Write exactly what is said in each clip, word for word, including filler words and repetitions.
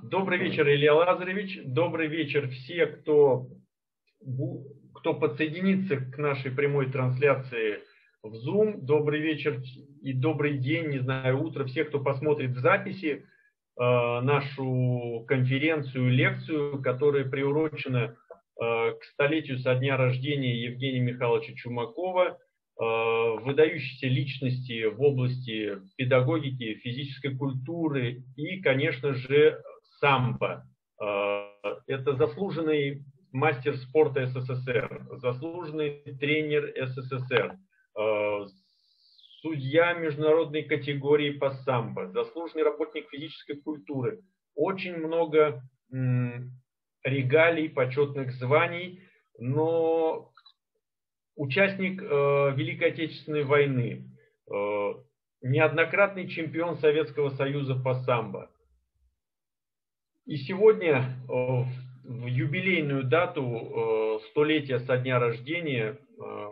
Добрый вечер, Илья Лазаревич. Добрый вечер все, кто, кто подсоединится к нашей прямой трансляции в Zoom. Добрый вечер и добрый день, не знаю, утро, все, кто посмотрит в записи э, нашу конференцию, лекцию, которая приурочена э, к столетию со дня рождения Евгения Михайловича Чумакова, выдающейся личности в области педагогики, физической культуры и, конечно же, самбо. Это заслуженный мастер спорта СССР, заслуженный тренер СССР, судья международной категории по самбо, заслуженный работник физической культуры. Очень много регалий, почетных званий, но участник э, Великой Отечественной войны, э, неоднократный чемпион Советского Союза по самбо. И сегодня, э, в юбилейную дату э, столетия со дня рождения, э,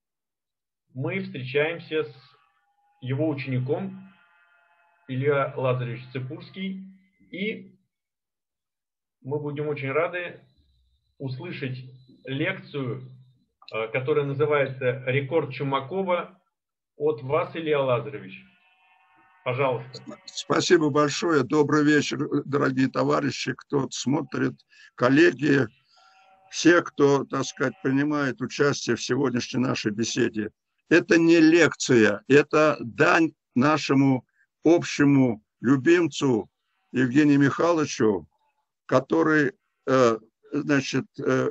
мы встречаемся с его учеником Илья Лазаревич Цепурский, и мы будем очень рады услышать лекцию, которая называется «Рекорд Чумакова» от вас, Илья Лазаревич. Пожалуйста. Спасибо большое. Добрый вечер, дорогие товарищи, кто смотрит, коллеги, все, кто, так сказать, принимает участие в сегодняшней нашей беседе. Это не лекция, это дань нашему общему любимцу Евгению Михайловичу, который, значит,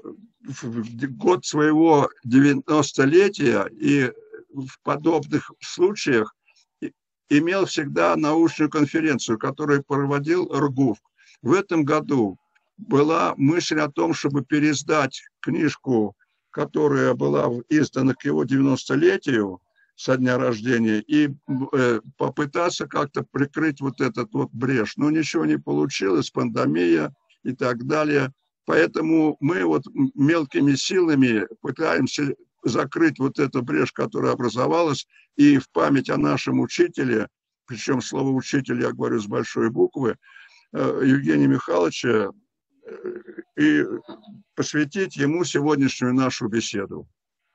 в год своего девяностолетия и в подобных случаях имел всегда научную конференцию, которую проводил РГУФ. В этом году была мысль о том, чтобы переиздать книжку, которая была издана к его девяностолетию со дня рождения, и попытаться как-то прикрыть вот этот вот брешь. Но ничего не получилось, пандемия и так далее. Поэтому мы вот мелкими силами пытаемся закрыть вот эту брешь, которая образовалась, и в память о нашем учителе, причем слово «учитель» я говорю с большой буквы, Евгения Михайловича, и посвятить ему сегодняшнюю нашу беседу.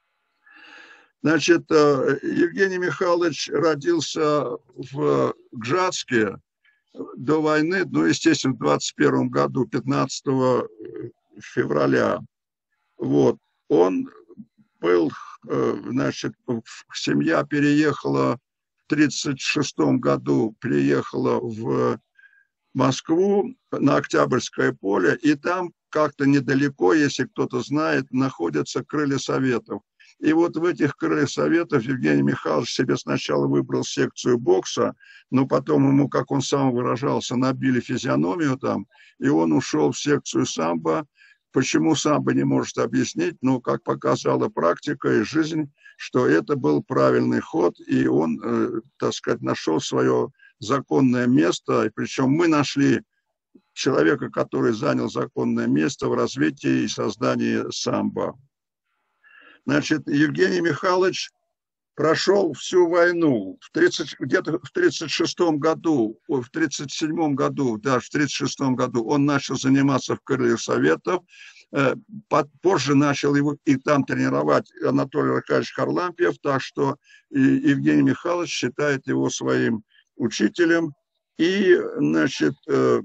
Значит, Евгений Михайлович родился в Гжатске до войны, ну, естественно, в двадцать первом году, пятнадцатого февраля. Вот. Он был, значит, семья переехала в тридцать шестом году, переехала в Москву на Октябрьское поле, и там как-то недалеко, если кто-то знает, находятся крылья Советов. И вот в этих крыльях Советов Евгений Михайлович себе сначала выбрал секцию бокса, но потом ему, как он сам выражался, набили физиономию там, и он ушел в секцию самбо. Почему самбо не может объяснить, но, как показала практика и жизнь, что это был правильный ход, и он, э, так сказать, нашел свое законное место, и причем мы нашли человека, который занял законное место в развитии и создании самбо. Значит, Евгений Михайлович прошел всю войну. Где-то в тридцать шестом году, в тридцать седьмом году, даже в тридцать шестом году он начал заниматься в крыльях Советов. Позже начал его и там тренировать Анатолий Аркадьевич Харлампиев, так что Евгений Михайлович считает его своим учителем. И, значит, в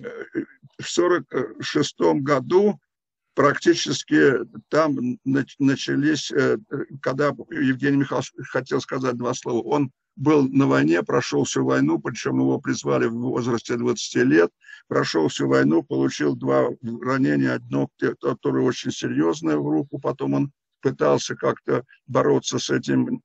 сорок шестом году практически там начались, когда Евгений Михайлович хотел сказать два слова, он был на войне, прошел всю войну, причем его призвали в возрасте двадцати лет, прошел всю войну, получил два ранения, одно, которое очень серьезное в руку, потом он пытался как-то бороться с этим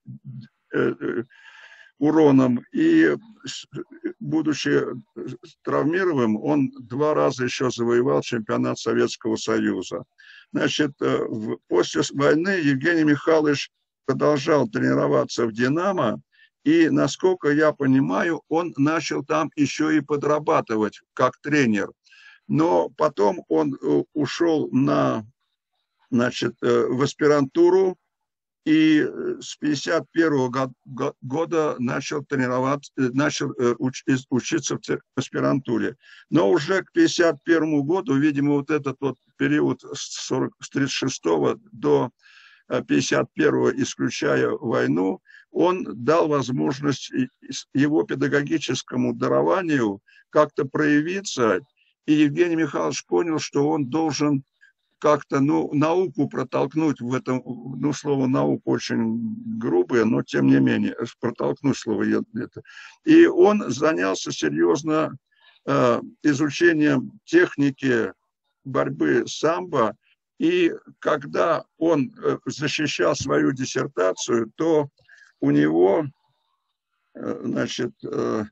уроном, и, будучи травмированным, он два раза еще завоевал чемпионат Советского Союза. Значит, после войны Евгений Михайлович продолжал тренироваться в «Динамо», и, насколько я понимаю, он начал там еще и подрабатывать как тренер. Но потом он ушел на, значит, в аспирантуру, и с пятьдесят первого года начал тренироваться, начал учиться в аспирантуре. Но уже к пятьдесят первому году, видимо, вот этот вот период с тридцать шестого до пятьдесят первого, исключая войну, он дал возможность его педагогическому дарованию как-то проявиться, и Евгений Михайлович понял, что он должен как-то, ну, науку протолкнуть в этом, ну, слово наука очень грубое, но тем не менее, протолкнуть слово это. И он занялся серьезно э, изучением техники борьбы самбо, и когда он защищал свою диссертацию, то у него, значит, э,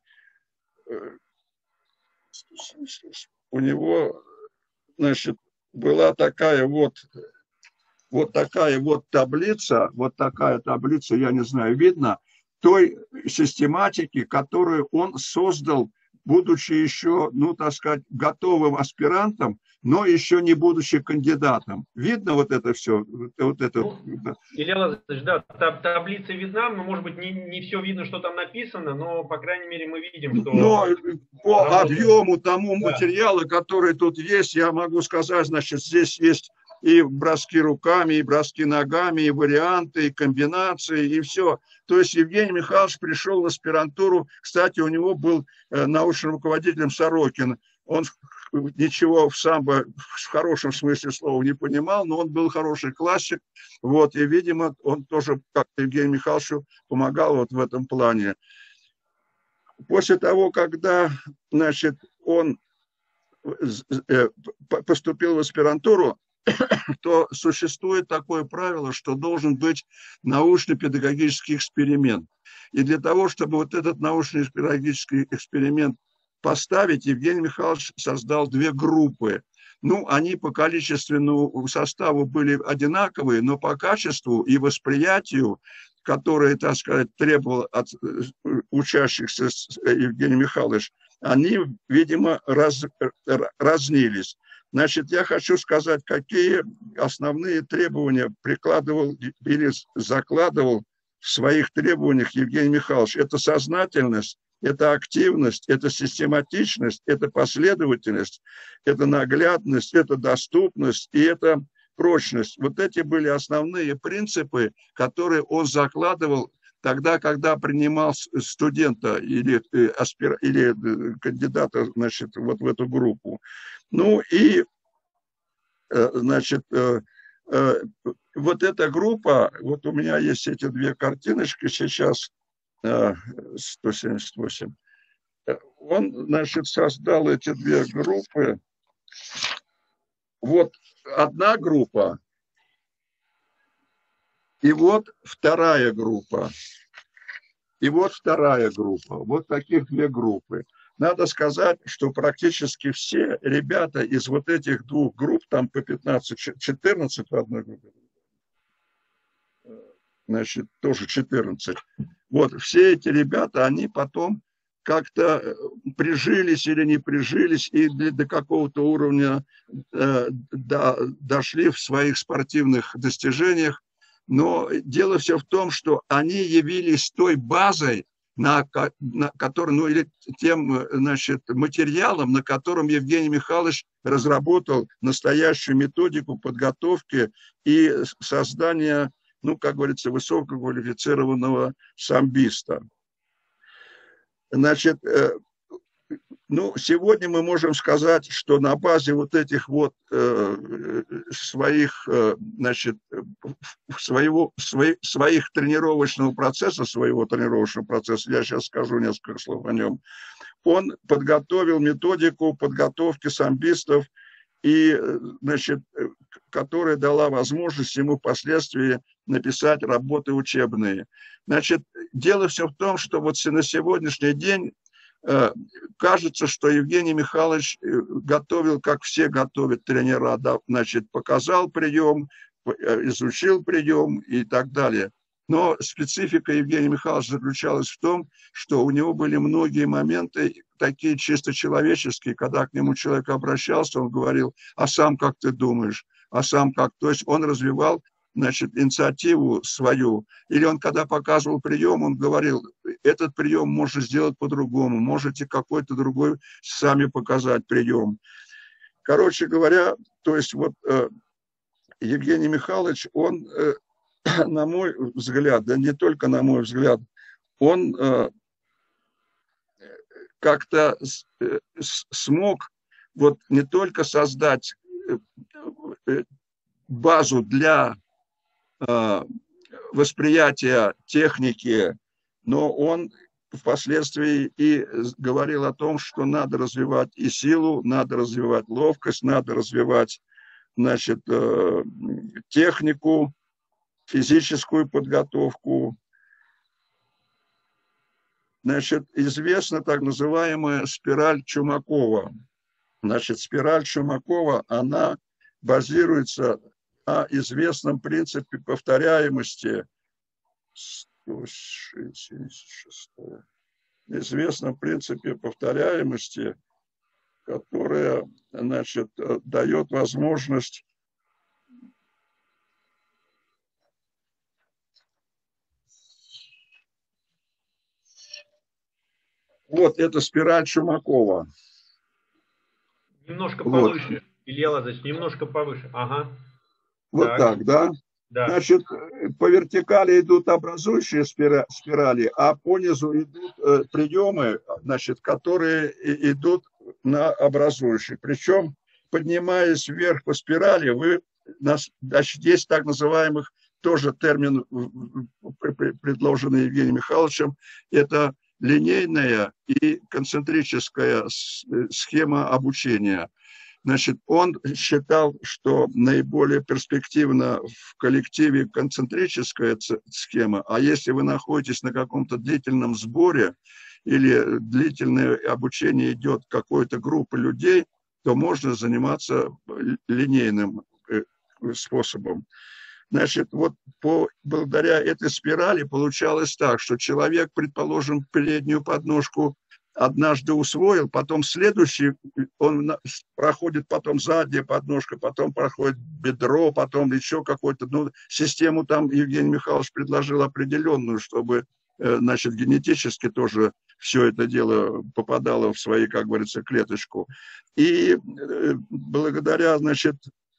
у него, значит, была такая вот, вот такая вот таблица, вот такая таблица, я не знаю, видно, той систематики, которую он создал, будучи еще, ну, так сказать, готовым аспирантом, но еще не будучи кандидатом. Видно вот это все? Вот это? Ну, Илья Лазаревич, да, таблица видна, но, может быть, не, не все видно, что там написано, но, по крайней мере, мы видим, что... Но по работает. объему тому Да. материала, который тут есть, я могу сказать, значит, здесь есть и броски руками, и броски ногами, и варианты, и комбинации, и все. То есть Евгений Михайлович пришел в аспирантуру, кстати, у него был научным руководителем Сорокин. Он ничего в самбо в хорошем смысле слова не понимал, но он был хороший классик. Вот, и, видимо, он тоже, как Евгению Михайловичу, помогал вот в этом плане. После того, когда, значит, он поступил в аспирантуру, то существует такое правило, что должен быть научно-педагогический эксперимент. И для того, чтобы вот этот научно-педагогический эксперимент поставить, Евгений Михайлович создал две группы. Ну, они по количественному составу были одинаковые, но по качеству и восприятию, которое, так сказать, требовал от учащихся Евгений Михайлович, они, видимо, раз, разнились. Значит, я хочу сказать, какие основные требования прикладывал или закладывал в своих требованиях Евгений Михайлович. Это сознательность, это активность, это систематичность, это последовательность, это наглядность, это доступность и это прочность. Вот эти были основные принципы, которые он закладывал тогда, когда принимал студента или, аспир... или кандидата, значит, вот в эту группу. Ну и, значит, вот эта группа, вот у меня есть эти две картиночки сейчас, сто семьдесят восемь. Он, значит, создал эти две группы. Вот одна группа, и вот вторая группа. И вот вторая группа. Вот таких две группы. Надо сказать, что практически все ребята из вот этих двух групп, там по пятнадцать-четырнадцать в одной группе, значит, тоже четырнадцать. Вот все эти ребята, они потом как-то прижились или не прижились и до какого-то уровня э, до, дошли в своих спортивных достижениях. Но дело все в том, что они явились той базой, на, на которой, ну, или тем, значит, материалом, на котором Евгений Михайлович разработал настоящую методику подготовки и создания, ну, как говорится, высококвалифицированного самбиста. Значит, ну, сегодня мы можем сказать, что на базе вот этих вот э, своих, э, значит, своего, свои, своих тренировочного процесса, своего тренировочного процесса, я сейчас скажу несколько слов о нем, он подготовил методику подготовки самбистов, и, значит, которая дала возможность ему впоследствии написать работы учебные. Значит, дело все в том, что вот на сегодняшний день кажется, что Евгений Михайлович готовил, как все готовят тренера, да, значит, показал прием, изучил прием и так далее. Но специфика Евгения Михайловича заключалась в том, что у него были многие моменты, такие чисто человеческие, когда к нему человек обращался, он говорил: а сам как ты думаешь, а сам как? То есть он развивал значит, инициативу свою, или он, когда показывал прием, он говорил, этот прием можно сделать по-другому, можете какой-то другой сами показать прием. Короче говоря, то есть вот э, Евгений Михайлович, он, э, на мой взгляд, да не только на мой взгляд, он э, как-то э, смог вот не только создать э, базу для э, восприятия техники, но он впоследствии и говорил о том, что надо развивать и силу, надо развивать ловкость, надо развивать, значит, э, технику, физическую подготовку. Значит, известна так называемая спираль Чумакова. Значит, спираль Чумакова, она базируется на известном принципе повторяемости, сто семьдесят шесть, известном принципе повторяемости, которая, значит, дает возможность вот это спираль Чумакова. Немножко Вот. повыше, Илья Лазаревич, немножко повыше. Ага. Вот так, так да? Да. Значит, по вертикали идут образующие спирали, а по низу идут э, приемы, значит, которые идут на образующие. Причем, поднимаясь вверх по спирали, вы, значит, есть так называемых, тоже термин, предложенный Евгением Михайловичем, это линейная и концентрическая схема обучения. Значит, он считал, что наиболее перспективна в коллективе концентрическая схема, а если вы находитесь на каком-то длительном сборе или длительное обучение идет какой-то группы людей, то можно заниматься линейным способом. Значит, вот по, благодаря этой спирали получалось так, что человек, предположим, переднюю подножку однажды усвоил, потом следующий, он проходит потом задняя подножка, потом проходит бедро, потом еще какую-то, ну, систему там Евгений Михайлович предложил определенную, чтобы, значит, генетически тоже все это дело попадало в свои, как говорится, клеточку. И благодаря, значит,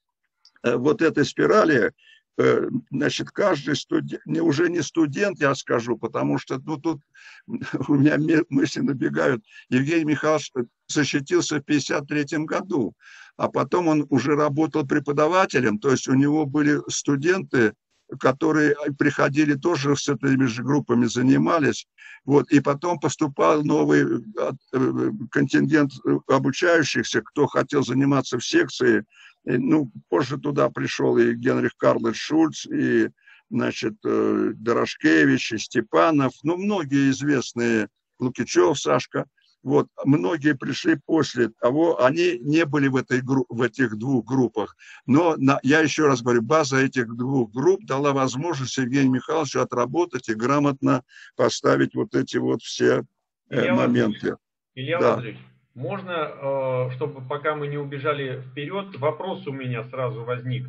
вот этой спирали, значит, каждый студент, уже не студент, я скажу, потому что ну, тут у меня мысли набегают. Евгений Михайлович защитился в пятьдесят третьем году, а потом он уже работал преподавателем, то есть у него были студенты, которые приходили тоже с этими же группами, занимались, вот, и потом поступал новый контингент обучающихся, кто хотел заниматься в секции. Ну, позже туда пришел и Генрих Карлович Шульц, и, значит, Дорошкевич, и Степанов, ну, многие известные, Лукичев, Сашка, вот, многие пришли после того, они не были в, этой, в этих двух группах, но, на, я еще раз говорю, база этих двух групп дала возможность Евгению Михайловичу отработать и грамотно поставить вот эти вот все э, Илья моменты. Илья да. Лазаревич, можно, чтобы пока мы не убежали вперед, вопрос у меня сразу возник.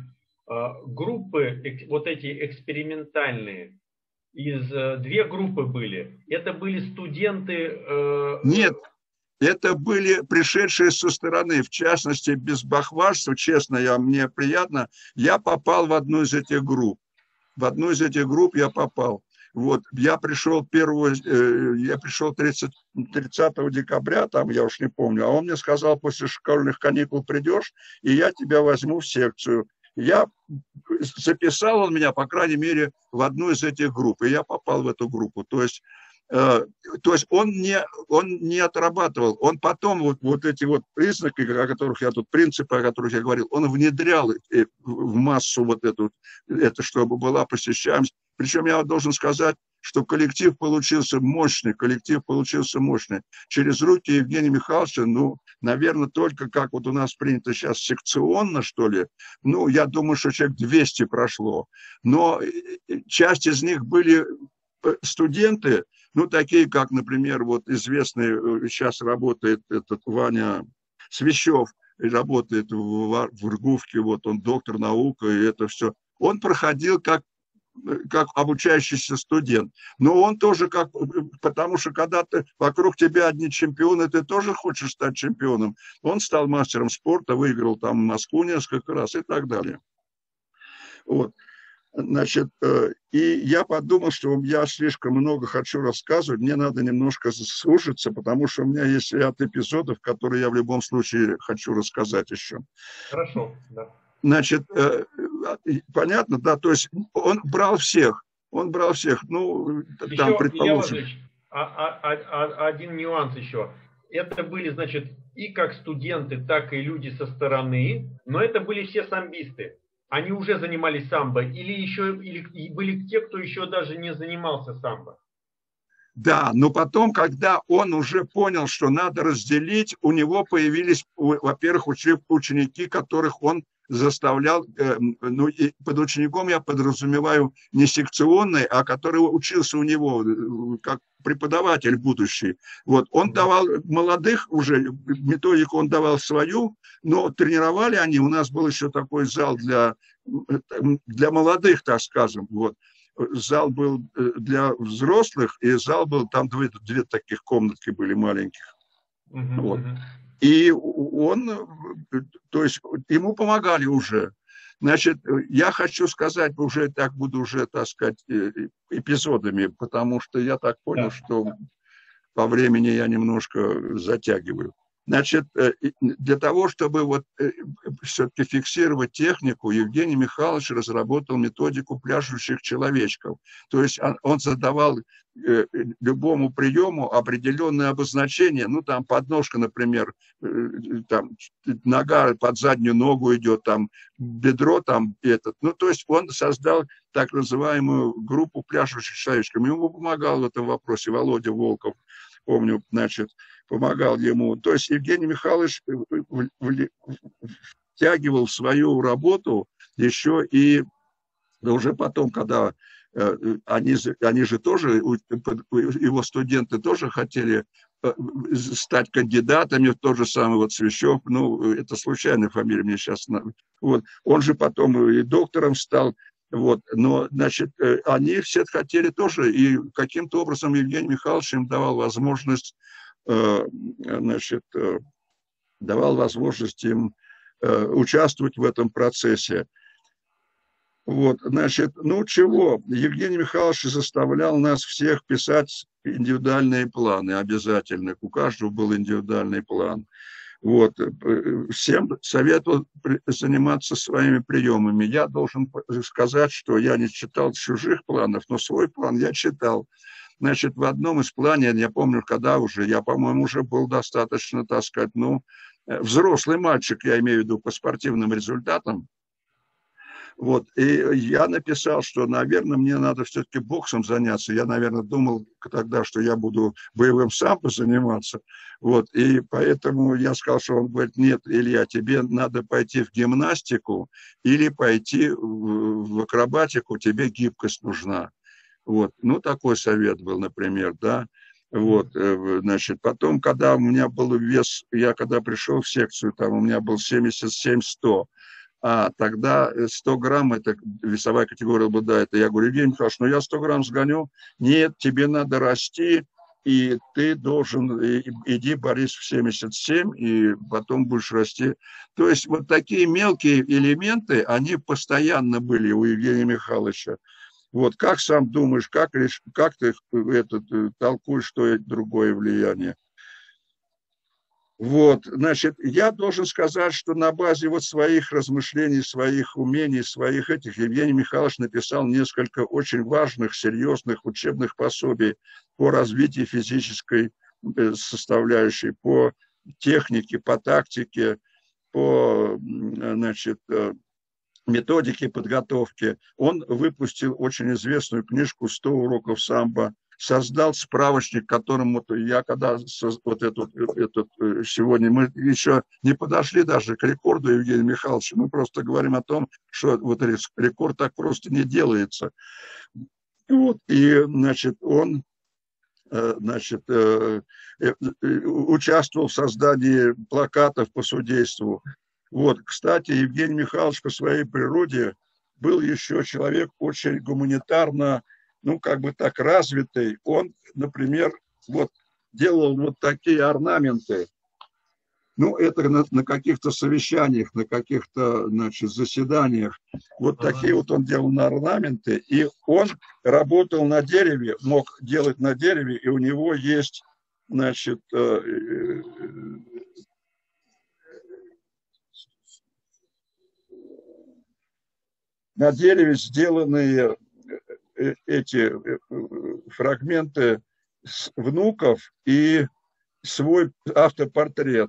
Группы, вот эти экспериментальные, из две группы были. Это были студенты... Нет, это были пришедшие со стороны, в частности, без бахвальства, честно, я, мне приятно, я попал в одну из этих групп. В одну из этих групп я попал. Вот, я пришел первого, э, я пришел тридцатого декабря, там, я уж не помню, а он мне сказал, после школьных каникул придешь, и я тебя возьму в секцию. Я записал он меня, по крайней мере, в одну из этих групп, и я попал в эту группу. То есть, э, то есть он, не, он не отрабатывал, он потом вот, вот эти вот признаки, о которых я тут, принципы, о которых я говорил, он внедрял в массу вот эту, это, чтобы была посещаемость. Причем я должен сказать, что коллектив получился мощный, коллектив получился мощный. Через руки Евгения Михайловича, ну, наверное, только как вот у нас принято сейчас секционно, что ли, ну, я думаю, что человек двести прошло. Но часть из них были студенты, ну, такие, как, например, вот известный сейчас работает этот Ваня Свящев, работает в, в Иргувке, вот он доктор наук, и это все. он проходил как, как обучающийся студент. Но он тоже как, потому что когда ты, вокруг тебя одни чемпионы, ты тоже хочешь стать чемпионом. Он стал мастером спорта, выиграл там Москву несколько раз и так далее. Вот. Значит, и я подумал, что я слишком много хочу рассказывать, мне надо немножко слушаться, потому что у меня есть ряд эпизодов, которые я в любом случае хочу рассказать еще. Хорошо, да. Значит, понятно, да, то есть он брал всех, он брал всех, ну, еще, там, предположим. Илья а, а, а, один нюанс еще. Это были, значит, и как студенты, так и люди со стороны, но это были все самбисты. Они уже занимались самбо, или еще или были те, кто еще даже не занимался самбо? Да, но потом, когда он уже понял, что надо разделить, у него появились, во-первых, ученики, которых он заставлял, ну, и под учеником я подразумеваю не секционный, а который учился у него как преподаватель будущий. Вот, он давал молодых уже, методику он давал свою, но тренировали они, у нас был еще такой зал для, для молодых, так скажем, вот. Зал был для взрослых, и зал был, там две, две таких комнатки были маленьких. Uh-huh, вот. Uh-huh. И он, то есть ему помогали уже. Значит, я хочу сказать, уже так буду уже, так сказать, эпизодами, потому что я так понял, yeah. что по времени я немножко затягиваю. Значит, для того, чтобы вот все-таки фиксировать технику, Евгений Михайлович разработал методику пляшущих человечков. То есть он, он задавал любому приему определенное обозначение, ну там подножка, например, там нога под заднюю ногу идет, там бедро, там этот. Ну то есть он создал так называемую группу пляшущих человечков. Ему помогал в этом вопросе Володя Волков, помню, значит, помогал ему. То есть Евгений Михайлович втягивал в свою работу еще и уже потом, когда они, они же тоже, его студенты тоже хотели стать кандидатами в тот же самый вот Свящев, ну, это случайная фамилия мне сейчас, вот, он же потом и доктором стал, вот, но, значит, они все хотели тоже, и каким-то образом Евгений Михайлович им давал возможность, значит, давал возможность им участвовать в этом процессе. Вот, значит, ну чего, Евгений Михайлович заставлял нас всех писать индивидуальные планы обязательно, у каждого был индивидуальный план. Вот, всем советовал заниматься своими приемами. Я должен сказать, что я не читал чужих планов, но свой план я читал. Значит, в одном из планов, я помню, когда уже, я, по-моему, уже был достаточно, так сказать, ну, взрослый мальчик, я имею в виду по спортивным результатам. Вот, и я написал, что, наверное, мне надо все-таки боксом заняться. Я, наверное, думал тогда, что я буду боевым самбо заниматься. Вот, и поэтому я сказал, что он говорит, нет, Илья, тебе надо пойти в гимнастику или пойти в акробатику, тебе гибкость нужна. Вот, ну, такой совет был, например, да. Вот, значит, потом, когда у меня был вес, я когда пришел в секцию, там у меня был семьдесят семь сто. А тогда сто грамм, это весовая категория была, это я говорю, Евгений Михайлович, ну я сто грамм сгоню. Нет, тебе надо расти, и ты должен, иди, борись в семьдесят семь, и потом будешь расти. То есть вот такие мелкие элементы, они постоянно были у Евгения Михайловича. Вот как сам думаешь, как, как ты этот, толкуешь то и другое влияние? Вот, значит, я должен сказать, что на базе вот своих размышлений, своих умений, своих этих, Евгений Михайлович написал несколько очень важных, серьезных учебных пособий по развитию физической составляющей, по технике, по тактике, по, значит, методике подготовки. Он выпустил очень известную книжку «сто уроков самбо», создал справочник, которому я когда вот этот, этот сегодня мы еще не подошли даже к рекорду Евгения Михайловича, мы просто говорим о том, что вот рекорд так просто не делается. Вот, и, значит, он, значит, участвовал в создании плакатов по судейству. Вот, кстати, Евгений Михайлович по своей природе был еще человек очень гуманитарно, ну, как бы так развитый. Он, например, вот делал вот такие орнаменты. Ну, это на, на каких-то совещаниях, на каких-то, значит, заседаниях. Вот Ага. такие вот он делал на орнаменты. И он работал на дереве, мог делать на дереве, и у него есть, значит, на дереве сделанные эти фрагменты внуков и свой автопортрет.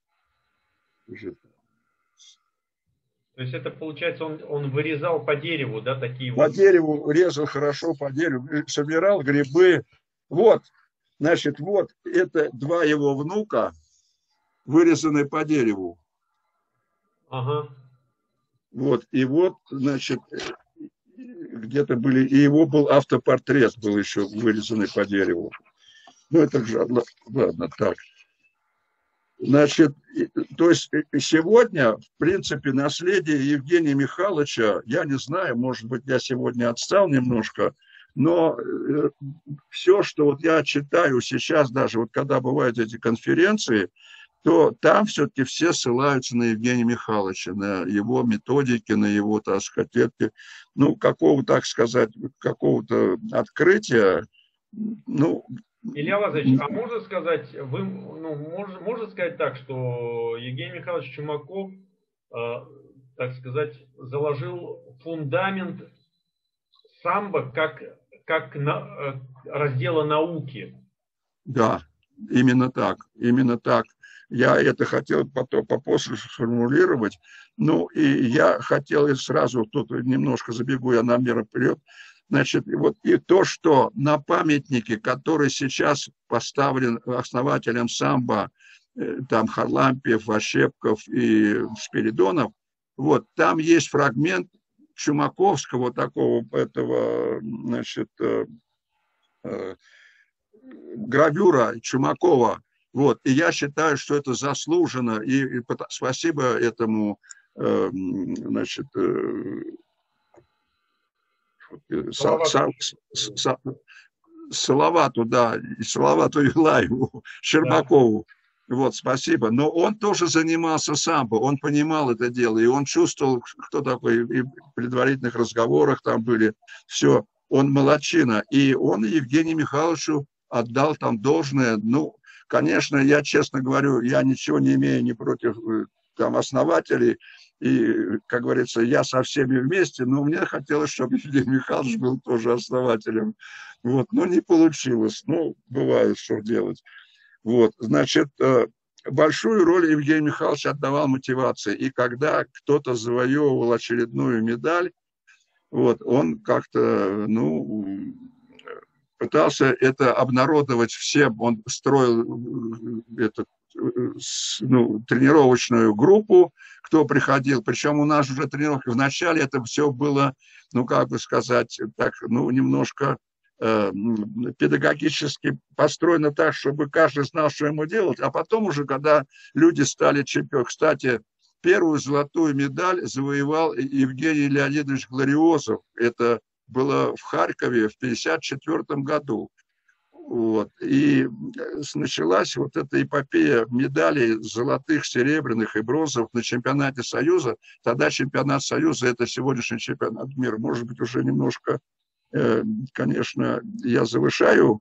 То есть это получается, он, он вырезал по дереву, да, такие по вот. дереву резал хорошо, по дереву, собирал грибы. Вот, значит, вот это два его внука, вырезанные по дереву. Ага. Вот, и вот, значит, где-то были, и его был автопортрет, был еще вырезанный по дереву. Ну, это же, ладно, так. Значит, то есть сегодня, в принципе, наследие Евгения Михайловича, я не знаю, может быть, я сегодня отстал немножко, но все, что вот я читаю сейчас, даже вот когда бывают эти конференции, то там все-таки все ссылаются на Евгения Михайловича, на его методики, на его, так сказать, ну, какого, так сказать, какого-то открытия, ну, Илья Лазаревич, а можно сказать, вы, ну, можно, можно сказать так, что Евгений Михайлович Чумаков, э, так сказать, заложил фундамент самбо как, как на, э, раздела науки? Да, именно так, именно так. Я это хотел потом попозже сформулировать. Ну, и я хотел сразу, тут немножко забегу я на меру вперед, значит, вот и то, что на памятнике, который сейчас поставлен основателем самбо, там Харлампиев, Ващепков и Спиридонов, вот, там есть фрагмент чумаковского такого, этого, значит, гравюра Чумакова. Вот. И я считаю, что это заслуженно. И, и спасибо этому, э, значит, э, Салавату. Салавату, да, и Салавату Юлаеву, Щербакову. Да. Вот, спасибо. Но он тоже занимался самбо, он понимал это дело, и он чувствовал, кто такой, и в предварительных разговорах там были, все, он молодчина. И он Евгению Михайловичу отдал там должное. Ну, конечно, я, честно говорю, я ничего не имею ни против там основателей, и, как говорится, я со всеми вместе, но мне хотелось, чтобы Евгений Михайлович был тоже основателем. Вот, но не получилось. Ну, бывает, что делать. Вот, значит, большую роль Евгений Михайлович отдавал мотивации. И когда кто-то завоевывал очередную медаль, вот, он как-то, ну, пытался это обнародовать всем. Он строил этот, ну, тренировочную группу, кто приходил. Причем у нас уже тренировки вначале это все было, ну, как бы сказать, так, ну, немножко э, педагогически построено так, чтобы каждый знал, что ему делать. А потом уже, когда люди стали чемпионами, кстати, первую золотую медаль завоевал Евгений Леонидович Глориозов. Это было в Харькове в тысяча девятьсот пятьдесят четвёртом году. Вот. И началась вот эта эпопея медалей золотых, серебряных и бронзовых на чемпионате Союза. Тогда чемпионат Союза – это сегодняшний чемпионат мира. Может быть, уже немножко, конечно, я завышаю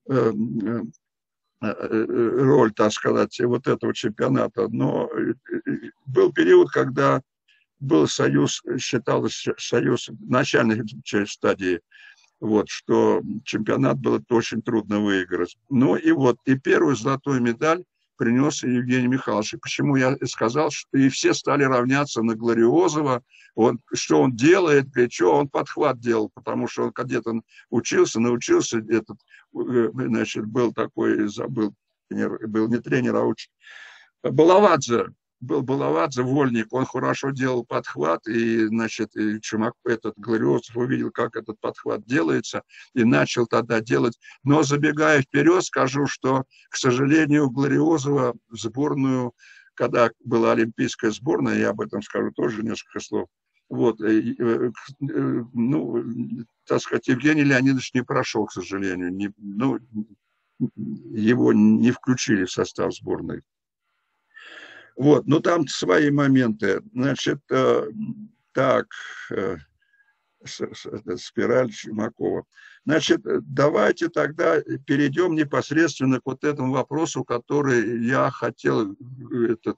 роль, так сказать, вот этого чемпионата. Но был период, когда был союз, считалось союз начальной стадии, вот, что чемпионат было очень трудно выиграть. Ну и вот, и первую золотую медаль принес Евгений Михайлович. И почему я сказал, что и все стали равняться на Глориозова, он, что он делает, и что он подхват делал, потому что он где-то учился, научился, этот, значит, был такой, забыл, был не тренер, а учитель, Балавадзе. Был Балавадзе, вольник, он хорошо делал подхват, и, значит, и Чумак, этот Глориозов увидел, как этот подхват делается, и начал тогда делать. Но, забегая вперед, скажу, что, к сожалению, Глориозова в сборную, когда была олимпийская сборная, я об этом скажу тоже несколько слов, Вот, ну, так сказать, Евгений Леонидович не прошел, к сожалению, не, ну, его не включили в состав сборной. Вот, ну там свои моменты. Значит, так, спираль Чумакова. Значит, давайте тогда перейдем непосредственно к вот этому вопросу, который я хотел этот,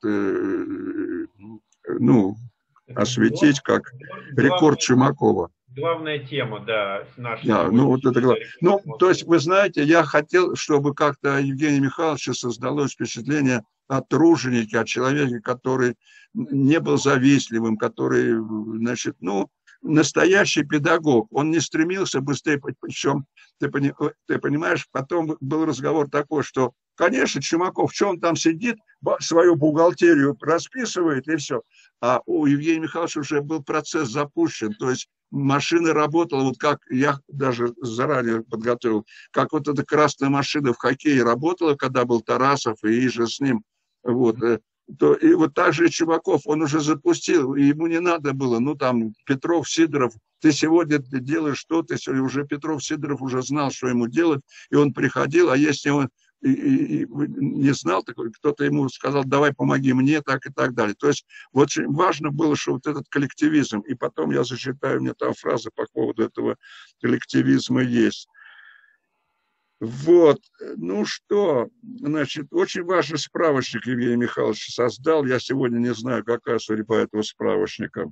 ну, осветить как рекорд Чумакова. Главная тема, да, нашей да, ну, вот это главное. Ну, то есть, вы знаете, я хотел, чтобы как-то Евгению Михайловичу создалось впечатление о труженике, о человеке, который не был завистливым, который, значит, ну, настоящий педагог. Он не стремился быстрее, причем, ты, ты понимаешь, потом был разговор такой, что, конечно, Чумаков, что он там сидит, свою бухгалтерию расписывает и все. А у Евгения Михайловича уже был процесс запущен, то есть машина работала, вот как я даже заранее подготовил, как вот эта красная машина в хоккее работала, когда был Тарасов и же с ним, вот, то, и вот так же Чумаков, он уже запустил, и ему не надо было, ну там Петров, Сидоров, ты сегодня делаешь что-то, уже Петров, Сидоров уже знал, что ему делать, и он приходил, а если он И, и, и не знал, кто-то ему сказал, давай помоги мне, так и так далее. То есть очень важно было, что вот этот коллективизм, и потом я зачитаю, у меня там фраза по поводу этого коллективизма есть. Вот, ну что, значит, очень важный справочник Евгений Михайлович создал, я сегодня не знаю, какая судьба этого справочника.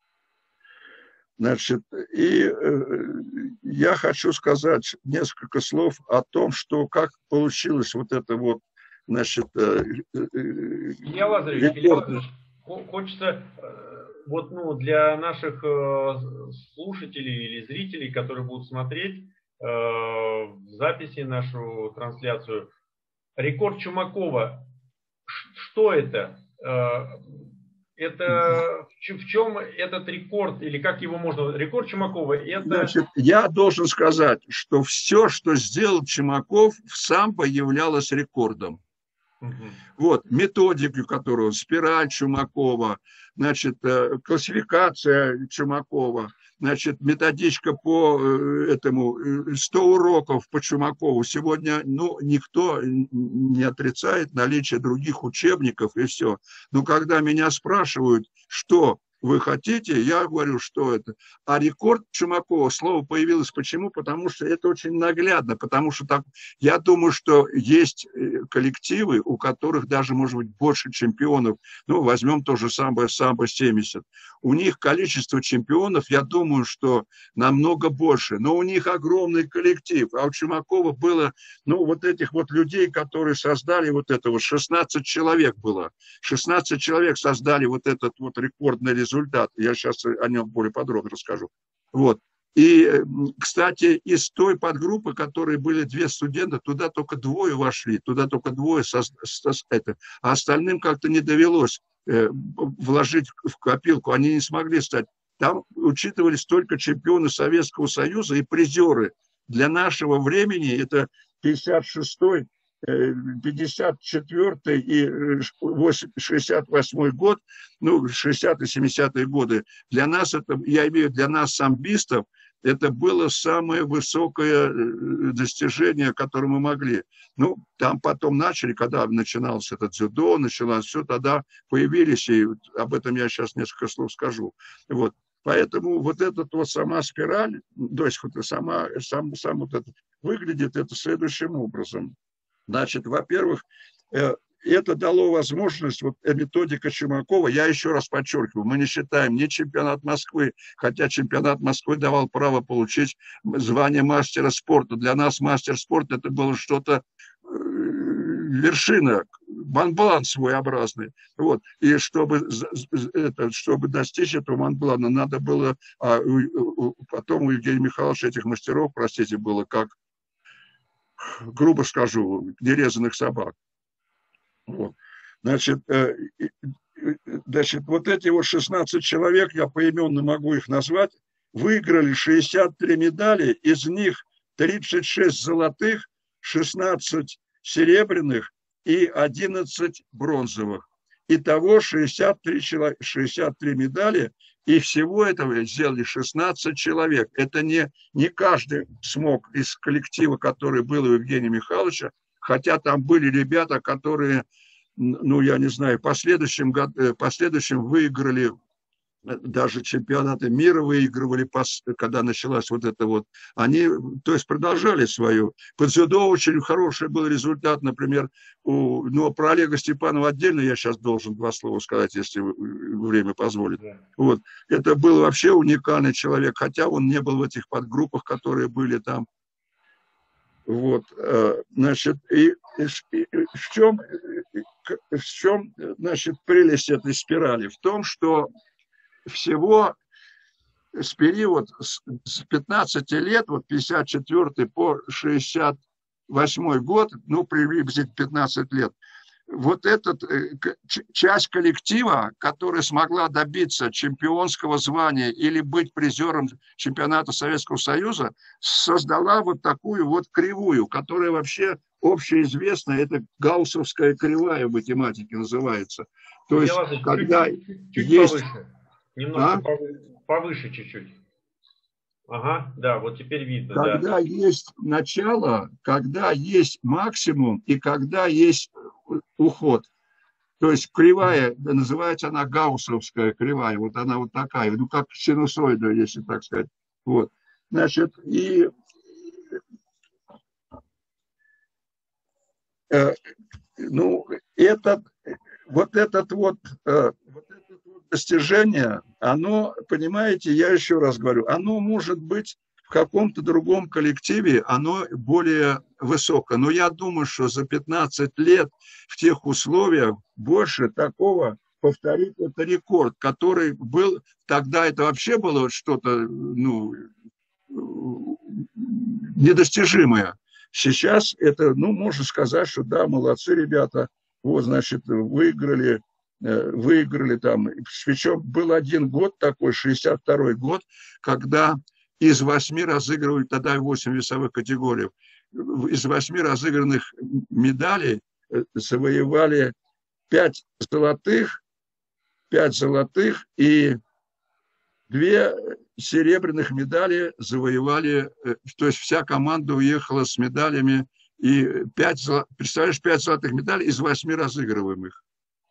Значит, и э, я хочу сказать несколько слов о том, что как получилось вот это вот, значит... Э, э, Илья Лазаревич, Илья Лазаревич, хочется вот, ну, для наших э, слушателей или зрителей, которые будут смотреть э, в записи нашу трансляцию, рекорд Чумакова, что это? Э, Это в чем этот рекорд, или как его можно... Рекорд Чумакова, это... Значит, я должен сказать, что все, что сделал Чумаков, в самбо являлось рекордом. Угу. Вот, методику, которую, спираль Чумакова, значит, классификация Чумакова, значит, методичка по этому, сто уроков по Чумакову. Сегодня, ну, никто не отрицает наличие других учебников и все. Но когда меня спрашивают, что вы хотите, я говорю, что это. А рекорд Чумакова, слово появилось почему? Потому что это очень наглядно, потому что так, я думаю, что есть коллективы, у которых даже, может быть, больше чемпионов. Ну, возьмем то же самое самбо семьдесят. У них количество чемпионов, я думаю, что намного больше, но у них огромный коллектив. А у Чумакова было, ну, вот этих вот людей, которые создали вот это вот, шестнадцать человек было. шестнадцать человек создали вот этот вот рекордный результат. Я сейчас о нем более подробно расскажу. Вот. И, кстати, из той подгруппы, которые были две студента, туда только двое вошли, туда только двое, со, со, это, а остальным как-то не довелось э, вложить в копилку, они не смогли стать. Там учитывались только чемпионы Советского Союза и призеры. Для нашего времени это пятьдесят шестой, пятьдесят четвёртый и шестьдесят восьмой год, ну, шестидесятые, семидесятые годы. Для нас это, я имею для нас, самбистов, это было самое высокое достижение, которое мы могли. Ну, там потом начали, когда начинался этот дзюдо, началось все, тогда появились, и об этом я сейчас несколько слов скажу. Вот. Поэтому вот эта вот сама спираль, то есть вот сама, сам, сам вот это, выглядит это следующим образом. Значит, во-первых, это дало возможность, вот методика Чумакова, я еще раз подчеркиваю, мы не считаем ни чемпионат Москвы, хотя чемпионат Москвы давал право получить звание мастера спорта. Для нас мастер спорта это было что-то, вершина, монблан своеобразный. Вот. И чтобы, это, чтобы достичь этого монблана, надо было, а потом у Евгения Михайловича этих мастеров, простите, было как, грубо скажу, нерезанных собак. Вот. Значит, э, значит, вот эти вот шестнадцать человек, я поименно могу их назвать, выиграли шестьдесят три медали, из них тридцать шесть золотых, шестнадцать серебряных и одиннадцать бронзовых. Итого шестьдесят три, шестьдесят три медали И всего этого сделали шестнадцать человек. Это не, не каждый смог из коллектива, который был у Евгения Михайловича, хотя там были ребята, которые, ну, я не знаю, в последующем, в последующем выиграли даже чемпионаты мира, выигрывали, когда началась вот это вот. Они, то есть, продолжали свою. По дзюдо очень хороший был результат, например, у, ну, про Олега Степанова отдельно я сейчас должен два слова сказать, если время позволит. Вот. Это был вообще уникальный человек, хотя он не был в этих подгруппах, которые были там. Вот, значит, и, и, и в чем, в чем, значит, прелесть этой спирали? В том, что всего с период с пятнадцати лет, вот пятьдесят четвёртый по шестьдесят восьмой год, ну, приблизительно пятнадцать лет, вот эта часть коллектива, которая смогла добиться чемпионского звания или быть призером чемпионата Советского Союза, создала вот такую вот кривую, которая вообще общеизвестна, это гауссовская кривая в математике называется. То есть, Ладно, когда чуть, чуть, чуть есть... повыше. Немножко А? повыше чуть-чуть. Ага, да, вот теперь видно. Когда да. есть начало, когда есть максимум и когда есть уход. То есть кривая, называется она гауссовская кривая, вот она вот такая, ну как синусоида, если так сказать. Вот. Значит, и э, ну, этот, вот этот вот, э, вот это вот достижение, оно, понимаете, я еще раз говорю, оно может быть в каком-то другом коллективе, оно более высокое. Но я думаю, что за пятнадцать лет в тех условиях больше такого повторить, это рекорд, который был, тогда это вообще было что-то, ну, недостижимое. Сейчас это, ну, можно сказать, что да, молодцы ребята, вот, значит, выиграли, выиграли там, причем был один год такой, шестьдесят второй год, когда из восьми разыгрывали, тогда восемь весовых категорий, из восьми разыгранных медалей завоевали пять золотых, пять золотых и две серебряных медали завоевали, то есть вся команда уехала с медалями, и пять, представляешь, пять золотых медалей из восьми разыгрываемых.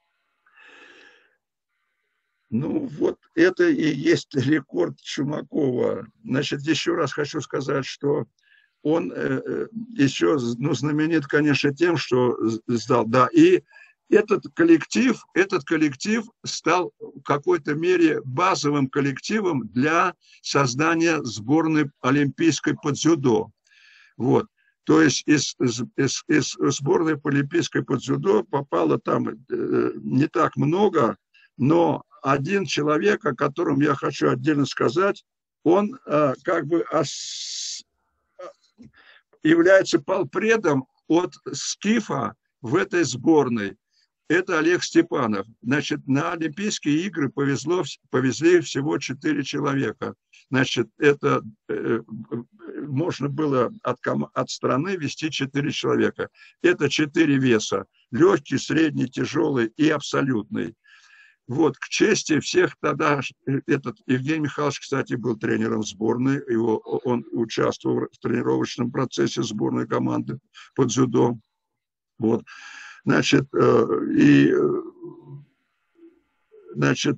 Ну, вот это и есть рекорд Чумакова. Значит, еще раз хочу сказать, что он э, еще, ну, знаменит, конечно, тем, что сдал, да, и этот коллектив, этот коллектив стал в какой-то мере базовым коллективом для создания сборной олимпийской по дзюдо. Вот. То есть из, из, из сборной по олимпийской по дзюдо попало там э, не так много, но один человек, о котором я хочу отдельно сказать, он э, как бы ос... является полпредом от Скифа в этой сборной. Это Олег Степанов. Значит, на Олимпийские игры повезло, повезли всего четыре человека. Значит, это э, можно было от, от страны везти четыре человека. Это четыре веса. Легкий, средний, тяжелый и абсолютный. Вот, к чести всех тогда, этот Евгений Михайлович, кстати, был тренером сборной, его, он участвовал в тренировочном процессе сборной команды по дзюдо. Вот. Значит, и, значит,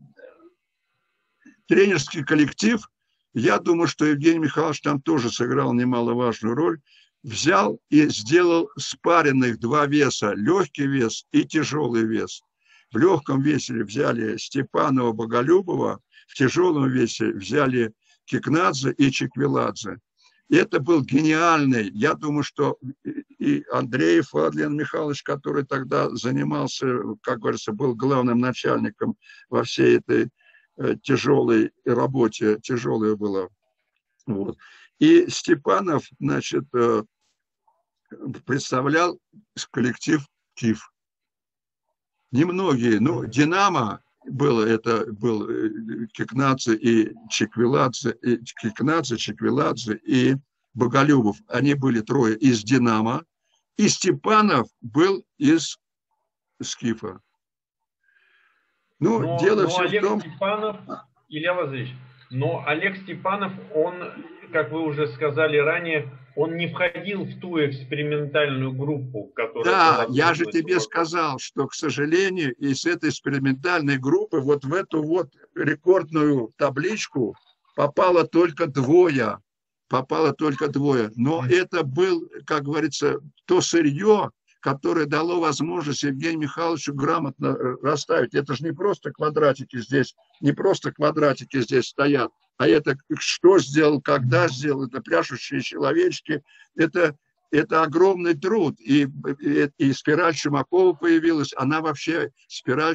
тренерский коллектив, я думаю, что Евгений Михайлович там тоже сыграл немаловажную роль, взял и сделал спаренных два веса, легкий вес и тяжелый вес. В легком весе взяли Степанова, Боголюбова, в тяжелом весе взяли Кикнадзе и Чиквеладзе. И это был гениальный, я думаю, что и Андреев Владлен Михайлович, который тогда занимался, как говорится, был главным начальником во всей этой э, тяжелой работе, тяжелая была. Вот. И Степанов, значит, э, представлял коллектив КИФ. Немногие, ну, Динамо было, это был Кикнадзе и Чиквеладзе, и Кикнадзе, Чиквеладзе и Боголюбов. Они были трое из Динамо, и Степанов был из Скифа. Ну, но, дело но все Олег в том... Степанов, Илья Лазаревич, но Олег Степанов, он, как вы уже сказали ранее, он не входил в ту экспериментальную группу, которая Да, была я же создана тебе Чумаковым. сказал, что, к сожалению, из этой экспериментальной группы вот в эту вот рекордную табличку попало только двое. Попало только двое. Но это был, как говорится, то сырье, которое дало возможность Евгению Михайловичу грамотно расставить. Это же не просто квадратики здесь, не просто квадратики здесь стоят, а это что сделал, когда сделал, это пляшущие человечки, это... Это огромный труд. И, и, и спираль Чумакова появилась. Она вообще, спираль,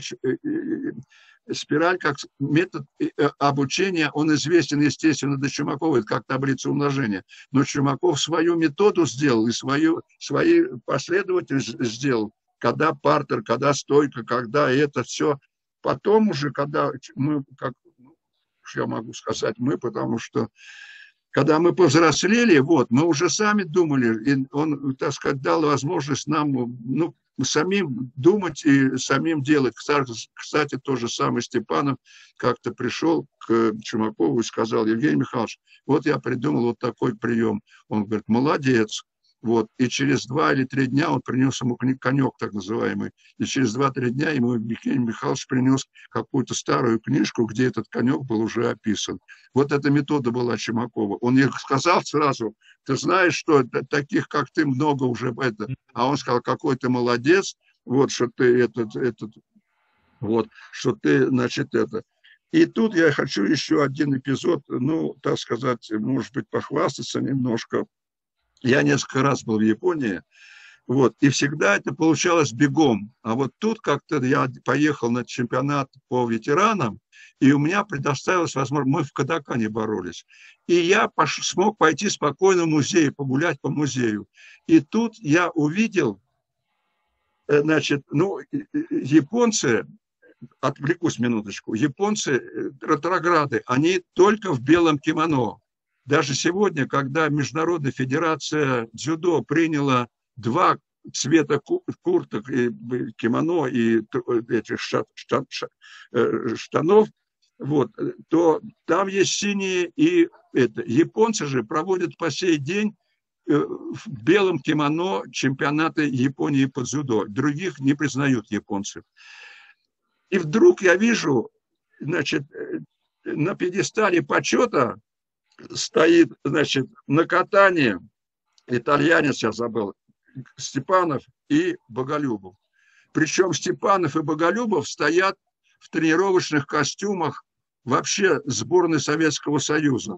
спираль как метод обучения, он известен, естественно, до Чумакова, это как таблица умножения. Но Чумаков свою методу сделал и свою, свои последовательности сделал. Когда партер, когда стойка, когда это все. Потом уже, когда мы, как я могу сказать, мы, потому что когда мы повзрослели, вот, мы уже сами думали, и он, так сказать, дал возможность нам, ну, самим думать и самим делать. Кстати, тот же самый Степанов как-то пришел к Чумакову и сказал: Евгений Михайлович, вот я придумал вот такой прием. Он говорит: молодец. Вот. И через два или три дня он принес ему конек, так называемый. И через два-три дня ему Евгений Михайлович принес какую-то старую книжку, где этот конек был уже описан. Вот эта метода была Чумакова. Он ей сказал сразу: ты знаешь, что таких, как ты, много уже. Это. А он сказал: какой ты молодец, вот, что ты этот, этот, вот, что ты, значит, это. И тут я хочу еще один эпизод, ну, так сказать, может быть, похвастаться немножко. Я несколько раз был в Японии, вот, и всегда это получалось бегом. А вот тут как-то я поехал на чемпионат по ветеранам, и у меня предоставилась возможность, мы в Кодакане боролись, и я пош, смог пойти спокойно в музей, погулять по музею. И тут я увидел, значит, ну, японцы, отвлекусь минуточку, японцы, ретрограды, они только в белом кимоно. Даже сегодня, когда Международная федерация дзюдо приняла два цвета курток, и кимоно и этих штанов, вот, то там есть синие, и это. Японцы же проводят по сей день в белом кимоно чемпионаты Японии по дзюдо. Других не признают японцы. И вдруг я вижу, значит, на пьедестале почета стоит, значит, на катании итальянец, я забыл, Степанов и Боголюбов. Причем Степанов и Боголюбов стоят в тренировочных костюмах вообще сборной Советского Союза.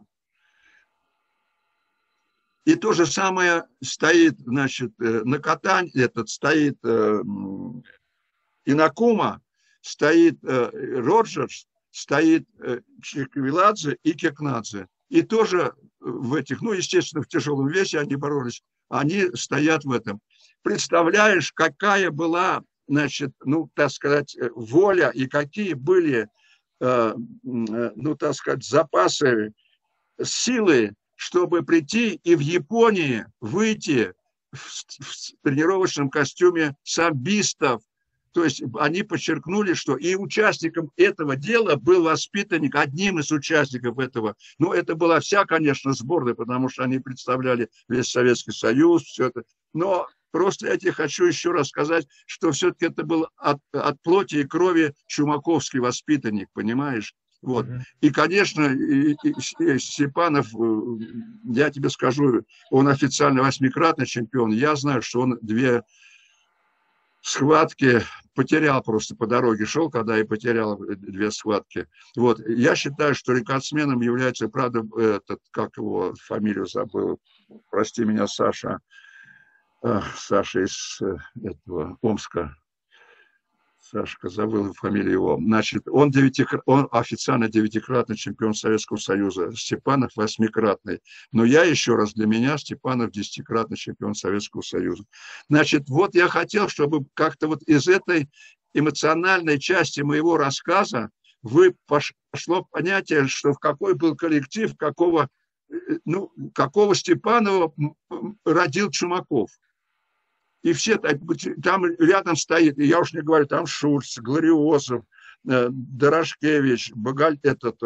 И то же самое стоит, значит, на катании, этот стоит э, Инакума, стоит э, Роджерс, стоит э, Чиквиладзе и Кекнадзе. И тоже в этих, ну, естественно, в тяжелом весе они боролись, они стоят в этом. Представляешь, какая была, значит, ну, так сказать, воля и какие были, э, ну, так сказать, запасы силы, чтобы прийти и в Японии выйти в, в тренировочном костюме самбистов. То есть они подчеркнули, что и участником этого дела был воспитанник, одним из участников этого. Ну, это была вся, конечно, сборная, потому что они представляли весь Советский Союз, все это. Но просто я тебе хочу еще раз сказать, что все-таки это был от, от плоти и крови чумаковский воспитанник, понимаешь? Вот. Mm-hmm. И, конечно, и, и, и Степанов, я тебе скажу, он официально восьмикратный чемпион. Я знаю, что он две схватки потерял просто по дороге, шел, когда и потерял две схватки. Вот. Я считаю, что рекордсменом является, правда, этот, как его фамилию забыл, прости меня, Саша, Саша из этого Омска. Сашка, забыл фамилию его. Значит, он, девятикр... он официально девятикратный чемпион Советского Союза, Степанов восьмикратный. Но я еще раз, для меня Степанов десятикратный чемпион Советского Союза. Значит, вот я хотел, чтобы как-то вот из этой эмоциональной части моего рассказа вы пошло понятие, что в какой был коллектив, какого, ну, какого Степанова родил Чумаков. И все, там рядом стоит, и я уж не говорю, там Шульц, Глориозов, Дорошкевич, Боголь, этот,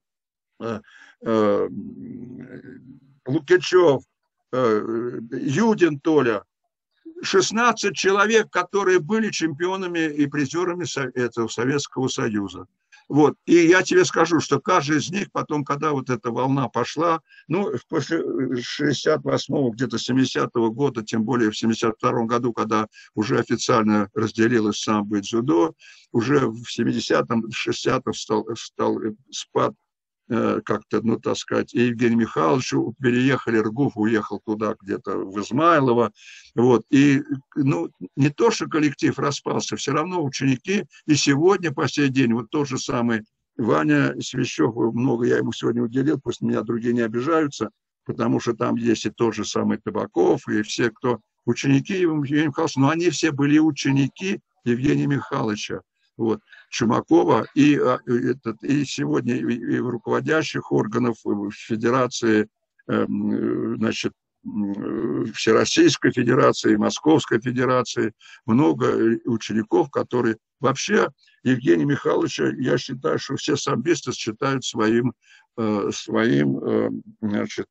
Лукичев, Юдин Толя. шестнадцать человек, которые были чемпионами и призерами этого Советского Союза. Вот. И я тебе скажу, что каждый из них потом, когда вот эта волна пошла, ну, после шестьдесят восьмого, где-то семидесятого года, тем более в семьдесят втором году, когда уже официально разделилось самбо и дзюдо, уже в семидесятом, шестидесятом стал, стал спад, как-то, ну, так сказать, и Евгений Михайлович переехали, Ргуф уехал туда, где-то в Измайлово, вот, и, ну, не то, что коллектив распался, все равно ученики, и сегодня, по сей день, вот тот же самый Ваня Свящев, много я ему сегодня уделил, пусть меня другие не обижаются, потому что там есть и тот же самый Табаков, и все, кто ученики Евгения Михайловича, но они все были ученики Евгения Михайловича. Вот, Чумакова, и, этот, и сегодня и в руководящих органов в Федерации, значит, Всероссийской Федерации, Московской Федерации, много учеников, которые вообще Евгения Михайловича, я считаю, что все самбисты считают своим, своим, значит,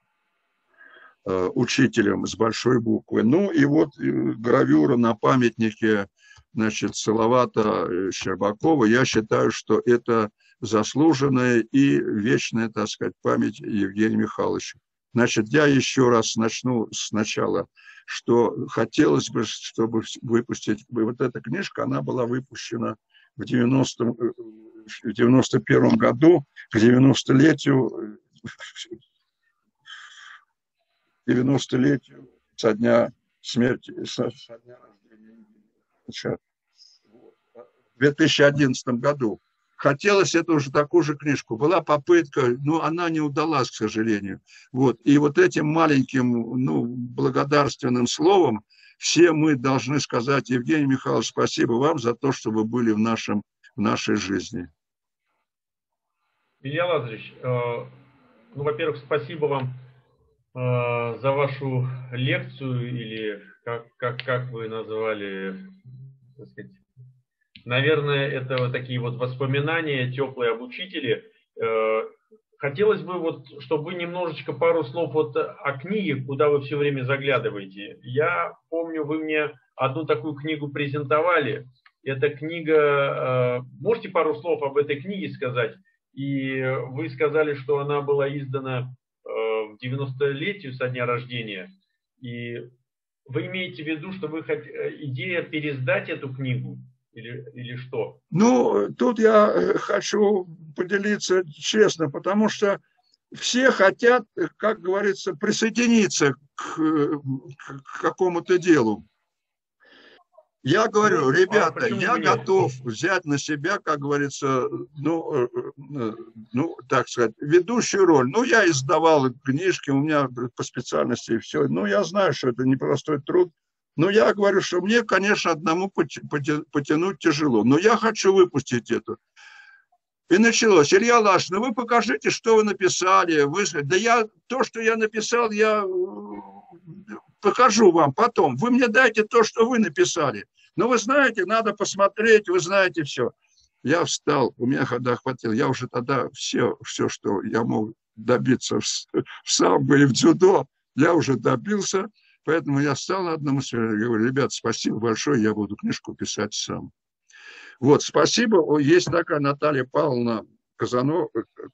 учителем с большой буквы. Ну и вот гравюра на памятнике, значит, Салавата Щербакова, я считаю, что это заслуженная и вечная, так сказать, память Евгения Михайловича. Значит, я еще раз начну сначала, что хотелось бы, чтобы выпустить, вот эта книжка, она была выпущена в девяностом, в девяносто первом году, к девяностолетию, девяностолетию со дня смерти, со дня рождения в две тысячи одиннадцатом году. Хотелось это уже такую же книжку. Была попытка, но она не удалась, к сожалению. Вот. И вот этим маленьким, ну, благодарственным словом все мы должны сказать: Евгений Михайлович, спасибо вам за то, что вы были в, нашем, в нашей жизни. Илья Лазаревич, э, ну, во-первых, спасибо вам э, за вашу лекцию, или как, как, как вы назвали, так сказать, наверное, это вот такие вот воспоминания теплые об учителе. Хотелось бы, вот, чтобы вы немножечко пару слов вот о книге, куда вы все время заглядываете. Я помню, вы мне одну такую книгу презентовали. Эта книга, можете пару слов об этой книге сказать? И вы сказали, что она была издана в девяностолетию со дня рождения. И вы имеете в виду, что вы хот... идея переиздать эту книгу? Или, или что? Ну, тут я хочу поделиться честно, потому что все хотят, как говорится, присоединиться к, к какому-то делу. Я говорю, ну, ребята, а я готов взять на себя, как говорится, ну, ну, так сказать, ведущую роль. Ну, я издавал книжки, у меня по специальности все. Ну, я знаю, что это непростой труд. Но я говорю, что мне, конечно, одному потянуть тяжело. Но я хочу выпустить это. И началось. Илья Лаш, ну вы покажите, что вы написали. Вы... Да я, то, что я написал, я покажу вам потом. Вы мне дайте то, что вы написали. Но вы знаете, надо посмотреть, вы знаете все. Я встал, у меня когда хватило, я уже тогда все, все, что я мог добиться в, в самбо и в дзюдо, я уже добился. Поэтому я встал на одном из, говорю: ребят, спасибо большое, я буду книжку писать сам. Вот, спасибо. Есть такая Наталья Павловна Казанов,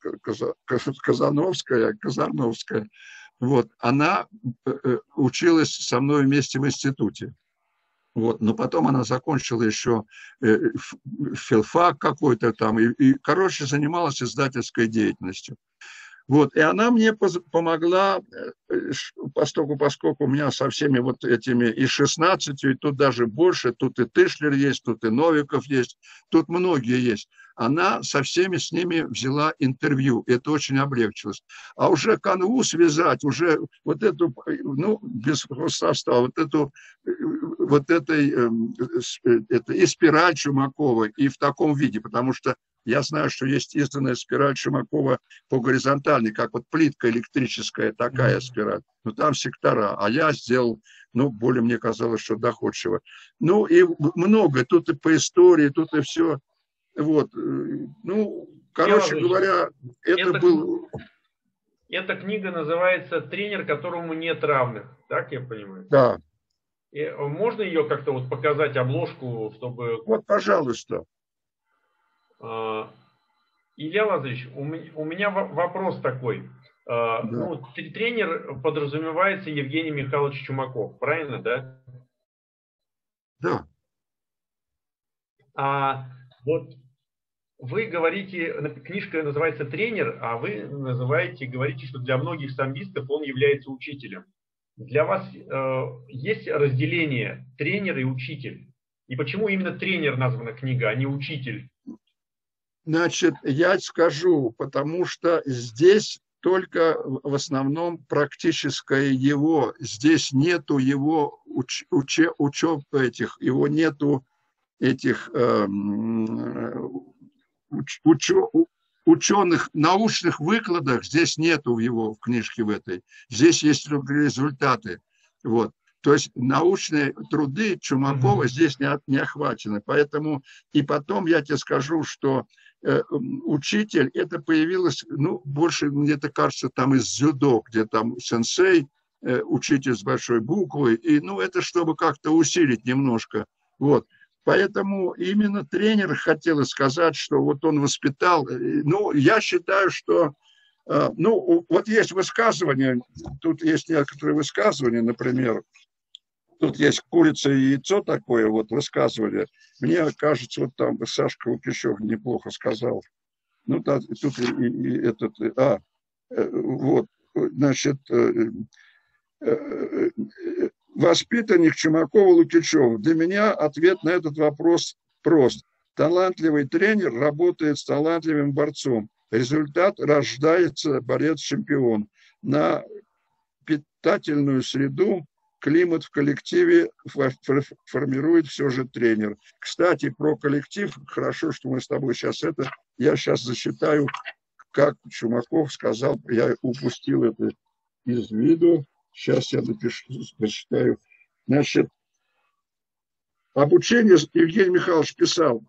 Казановская, Казановская. Вот, она училась со мной вместе в институте. Вот, но потом она закончила еще филфак какой-то там, и, и, короче, занималась издательской деятельностью. Вот, и она мне помогла, поскольку, поскольку у меня со всеми вот этими и шестнадцатью, и тут даже больше, тут и Тышлер есть, тут и Новиков есть, тут многие есть. Она со всеми с ними взяла интервью, это очень облегчилось. А уже канву связать, уже вот эту, ну, без состава, вот эту, вот этой, это и спираль Чумакова, и в таком виде, потому что я знаю, что есть изданная спираль Чумакова по горизонтали, как вот плитка электрическая, такая спираль. Но там сектора, а я сделал, ну, более мне казалось, что доходчиво. Ну, и много, тут и по истории, тут и все. Вот. Ну, короче Илья говоря, это эта, был... эта книга называется «Тренер, которому нет равных». Так я понимаю? Да. И можно ее как-то вот показать, обложку, чтобы... Вот, пожалуйста. Илья Лазаревич, у меня вопрос такой. Да. Ну, тренер подразумевается Евгений Михайлович Чумаков, правильно, да? Да. А вот вы говорите, книжка называется «Тренер», а вы называете, говорите, что для многих самбистов он является учителем. Для вас э, есть разделение тренер и учитель? И почему именно тренер названа книга, а не учитель? Значит, я скажу, потому что здесь только в основном практическое его, здесь нету его уч, уче, учеб этих, его нету этих э, уч, учё, ученых, научных выкладок, здесь нету в его в книжке в этой. Здесь есть только результаты. Вот. То есть научные труды Чумакова mm-hmm. здесь не, не охвачены. Поэтому и потом я тебе скажу, что э, учитель, это появилось, ну, больше, мне это кажется, там из дзюдо, где там сенсей, э, учитель с большой буквы, и, ну, это чтобы как-то усилить немножко. Вот. Поэтому именно тренер хотел сказать, что вот он воспитал. Ну, я считаю, что, э, ну, вот есть высказывания, тут есть некоторые высказывания, например, тут есть курица и яйцо такое, вот высказывали. Мне кажется, вот там Сашка Лукищев неплохо сказал. Ну, да, тут и, и этот, а, вот, значит, воспитанник Чумакова-Лукичева. Для меня ответ на этот вопрос прост. Талантливый тренер работает с талантливым борцом. Результат — рождается борец-чемпион. На питательную среду, климат в коллективе формирует все же тренер. Кстати, про коллектив, хорошо, что мы с тобой сейчас это, я сейчас зачитаю, как Чумаков сказал, я упустил это из виду, сейчас я напишу, зачитаю. Значит, обучение, Евгений Михайлович писал,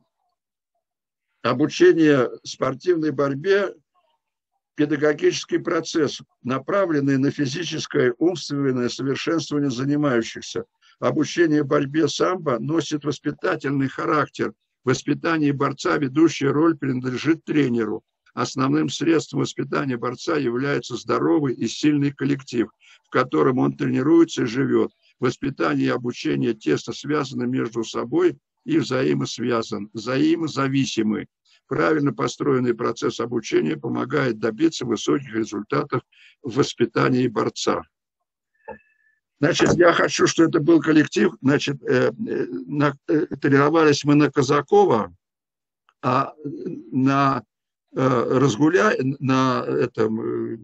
обучение спортивной борьбе педагогический процесс, направленный на физическое, умственное совершенствование занимающихся. Обучение борьбе самбо носит воспитательный характер. В воспитании борца ведущая роль принадлежит тренеру. Основным средством воспитания борца является здоровый и сильный коллектив, в котором он тренируется и живет. Воспитание и обучение тесно связаны между собой и взаимосвязаны, взаимозависимы. Правильно построенный процесс обучения помогает добиться высоких результатов в воспитании борца. Значит, я хочу, чтобы это был коллектив. Значит, э, на, э, тренировались мы на Казакова, а на э, Разгуля, на этом, э,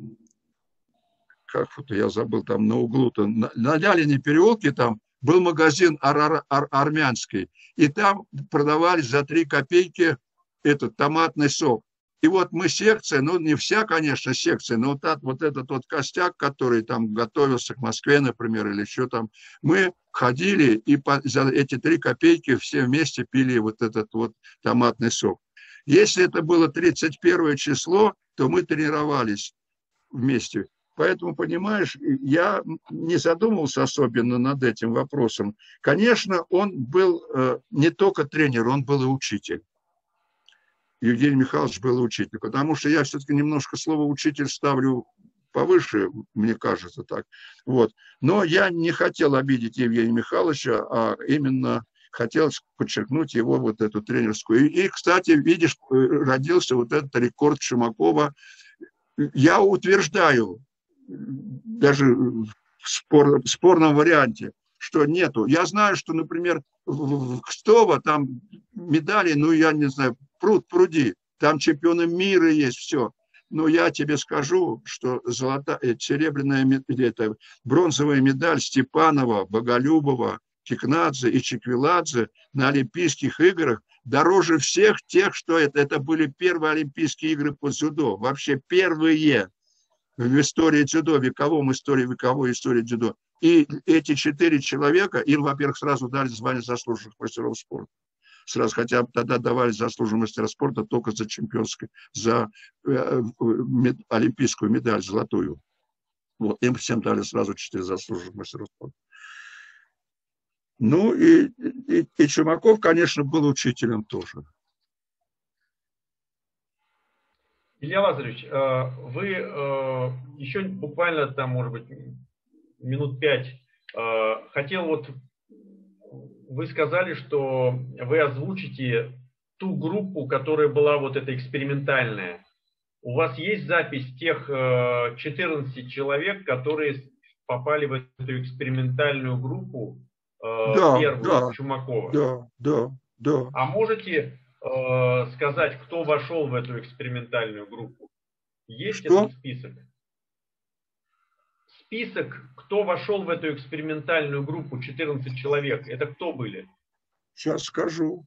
как вот я забыл, там на углу-то, на, на Лялине переулке там был магазин ар -ар -ар армянский, и там продавались за три копейки этот томатный сок. И вот мы секция, ну не вся, конечно, секция, но вот, так, вот этот вот костяк, который там готовился к Москве, например, или еще там, мы ходили и по, за эти три копейки все вместе пили вот этот вот томатный сок. Если это было тридцать первое число, то мы тренировались вместе. Поэтому, понимаешь, я не задумывался особенно над этим вопросом. Конечно, он был э, не только тренер, он был и учитель. Евгений Михайлович был учитель, потому что я все-таки немножко слово «учитель» ставлю повыше, мне кажется так. Вот. Но я не хотел обидеть Евгения Михайловича, а именно хотел подчеркнуть его вот эту тренерскую. И, и, кстати, видишь, родился вот этот рекорд Чумакова. Я утверждаю, даже в, спор, в спорном варианте, что нету. Я знаю, что, например, в Кстово там медали, ну, я не знаю, пруд пруди, там чемпионы мира есть, все. Но я тебе скажу, что золотая, серебряная, это, бронзовая медаль Степанова, Боголюбова, Кикнадзе и Чиквиладзе на Олимпийских играх дороже всех тех, что это, это были первые Олимпийские игры по дзюдо. Вообще первые в истории дзюдо, вековом истории, вековой истории дзюдо. И эти четыре человека, им, во-первых, сразу дали звание заслуженных мастеров спорта. сразу, хотя тогда давали заслуженного мастера спорта только за чемпионскую, за э, мед, олимпийскую медаль золотую. Вот, им всем дали сразу четыре заслуженных мастера спорта. Ну и, и, и Чумаков, конечно, был учителем тоже. Илья Лазаревич, вы еще буквально там, может быть, минут пять, хотел вот, вы сказали, что вы озвучите ту группу, которая была вот эта экспериментальная. У вас есть запись тех четырнадцати человек, которые попали в эту экспериментальную группу, да, первую, да, Чумакова? Да, да, да. А можете э, сказать, кто вошел в эту экспериментальную группу? Есть Что? этот список? Список, кто вошел в эту экспериментальную группу, четырнадцать человек, это кто были? Сейчас скажу.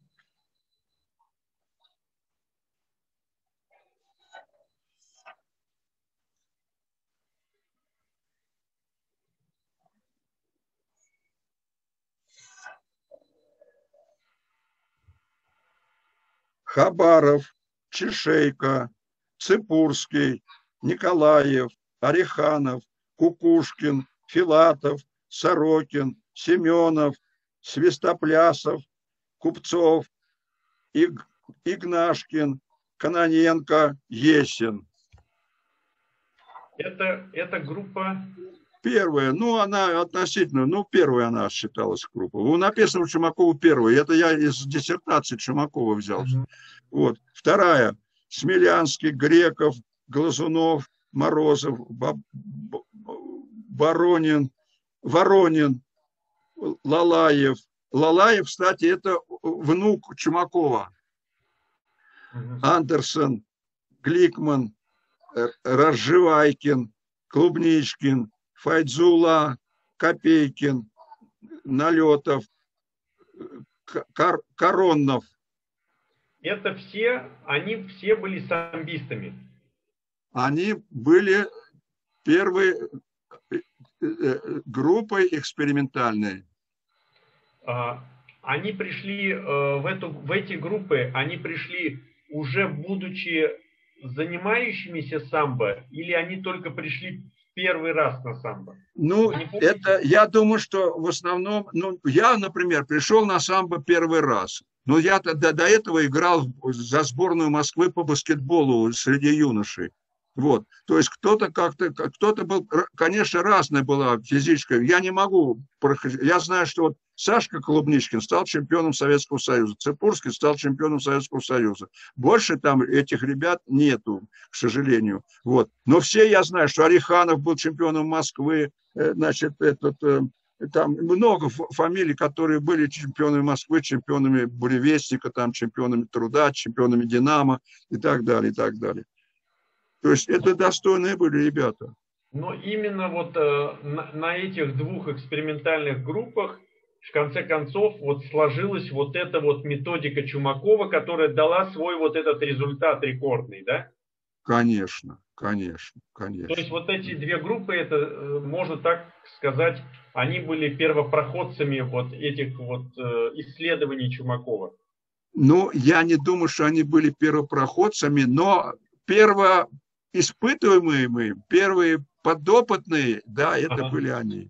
Хабаров, Чешейко, Цыпурский, Николаев, Ореханов, Кукушкин, Филатов, Сорокин, Семенов, Свистоплясов, Купцов, Иг, Игнашкин, Кононенко, Есин. Это, это группа... Первая, ну, она относительно, ну, первая она считалась группа. Написано у Чумакова первая. Это я из диссертации Чумакова взял. Mm-hmm. Вот. Вторая. Смелянский, Греков, Глазунов, Морозов, Воронин, Воронин, Лалаев. Лалаев, кстати, это внук Чумакова. Mm-hmm. Андерсон, Гликман, Разжевайкин, Клубничкин, Файдзула, Копейкин, Налетов, Кор, Короннов. Это все, они все были самбистами? Они были первой группой экспериментальной. Они пришли в, эту, в эти группы, они пришли уже будучи занимающимися самбо, или они только пришли первый раз на самбо? Ну, это, я думаю, что в основном, ну, я, например, пришел на самбо первый раз, но я до, до этого играл за сборную Москвы по баскетболу среди юношей. Вот, то есть кто-то как-то, кто-то был, конечно, разная была физическая. Я не могу, я знаю, что вот Сашка Клубничкин стал чемпионом Советского Союза, Цыпурский стал чемпионом Советского Союза. Больше там этих ребят нету, к сожалению. Вот, но все я знаю, что Ореханов был чемпионом Москвы, значит, этот, там много фамилий, которые были чемпионами Москвы, чемпионами Буревестника, там, чемпионами Труда, чемпионами Динамо и так далее, и так далее. То есть это достойные были ребята. Но именно вот э, на, на этих двух экспериментальных группах, в конце концов, вот сложилась вот эта вот методика Чумакова, которая дала свой вот этот результат рекордный, да? Конечно, конечно, конечно. То есть вот эти две группы, это, можно так сказать, они были первопроходцами вот этих вот э, исследований Чумакова. Ну, я не думаю, что они были первопроходцами, но перво испытываемые, первые подопытные, да, это ага. были они.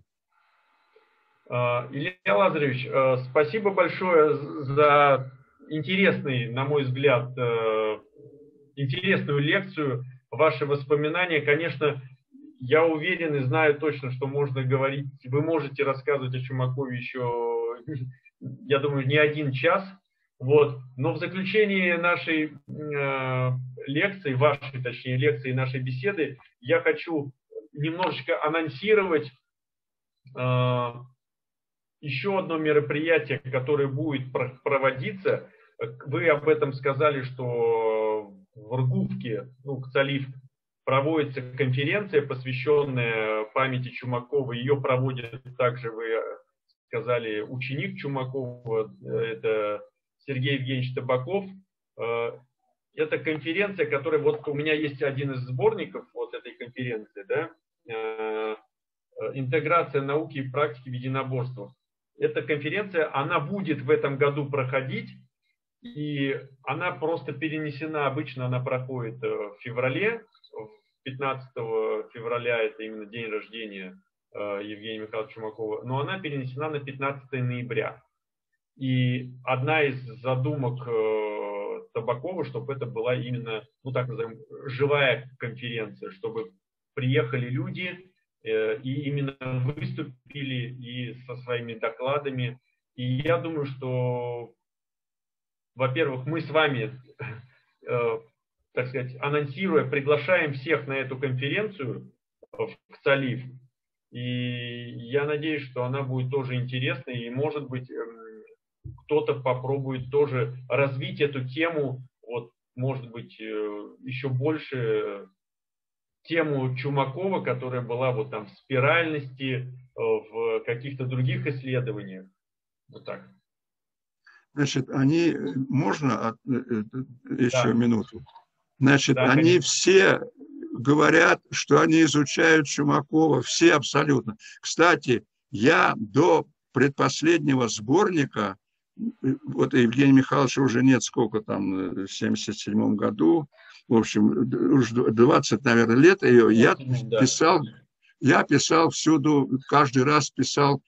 Илья Лазаревич, спасибо большое за интересный, на мой взгляд, интересную лекцию, ваши воспоминания. Конечно, я уверен и знаю точно, что можно говорить, вы можете рассказывать о Чумакове еще, я думаю, не один час. Вот. Но в заключении нашей э, лекции, вашей, точнее, лекции, нашей беседы, я хочу немножечко анонсировать э, еще одно мероприятие, которое будет проводиться. Вы об этом сказали, что в Иркутске, ну, Кцалив, проводится конференция, посвященная памяти Чумакова. Ее проводит также, вы сказали, ученик Чумакова, это Сергей Евгеньевич Табаков. Это конференция, которая, вот у меня есть один из сборников вот этой конференции, да, «Интеграция науки и практики в единоборствах». Эта конференция, она будет в этом году проходить, И она просто перенесена, обычно она проходит в феврале, пятнадцатого февраля это именно день рождения Евгения Михайловича Чумакова, но она перенесена на пятнадцатое ноября. И одна из задумок Табакова, чтобы это была именно, ну так называем, живая конференция, чтобы приехали люди и именно выступили и со своими докладами. И я думаю, что, во-первых, мы с вами, так сказать, анонсируя, приглашаем всех на эту конференцию в Цалив. И я надеюсь, что она будет тоже интересной, и, может быть, кто-то попробует тоже развить эту тему, вот, может быть, еще больше тему Чумакова, которая была вот там в спиральности, в каких-то других исследованиях. Вот так. Значит, они, можно еще Да. минуту? Значит, Да, они конечно. все говорят, что они изучают Чумакова, все абсолютно. Кстати, я до предпоследнего сборника, вот Евгения Михайловича уже нет, сколько там, в семьдесят седьмом году, в общем, уже двадцать, наверное, лет ее, я писал, я писал всюду, каждый раз писал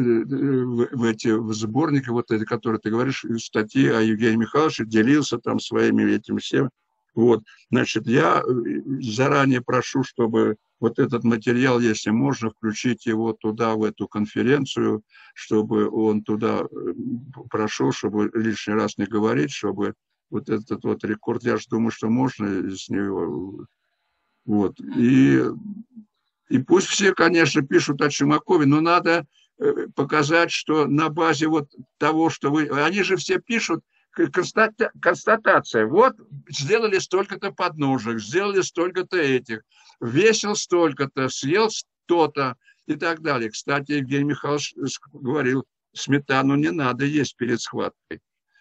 в эти в сборники, вот эти, которые ты говоришь, статьи о Евгении Михайловиче, делился там своими этим всем. Вот, значит, я заранее прошу, чтобы вот этот материал, если можно, включить его туда, в эту конференцию, чтобы он туда прошел, чтобы лишний раз не говорить, чтобы вот этот вот рекорд, я же думаю, что можно с него. Вот, и, и пусть все, конечно, пишут о Чумакове, но надо показать, что на базе вот того, что вы... Они же все пишут, констатация. Вот сделали столько-то подножек, сделали столько-то этих, весил столько-то, съел что-то и так далее. Кстати, Евгений Михайлович говорил, сметану не надо есть перед схваткой.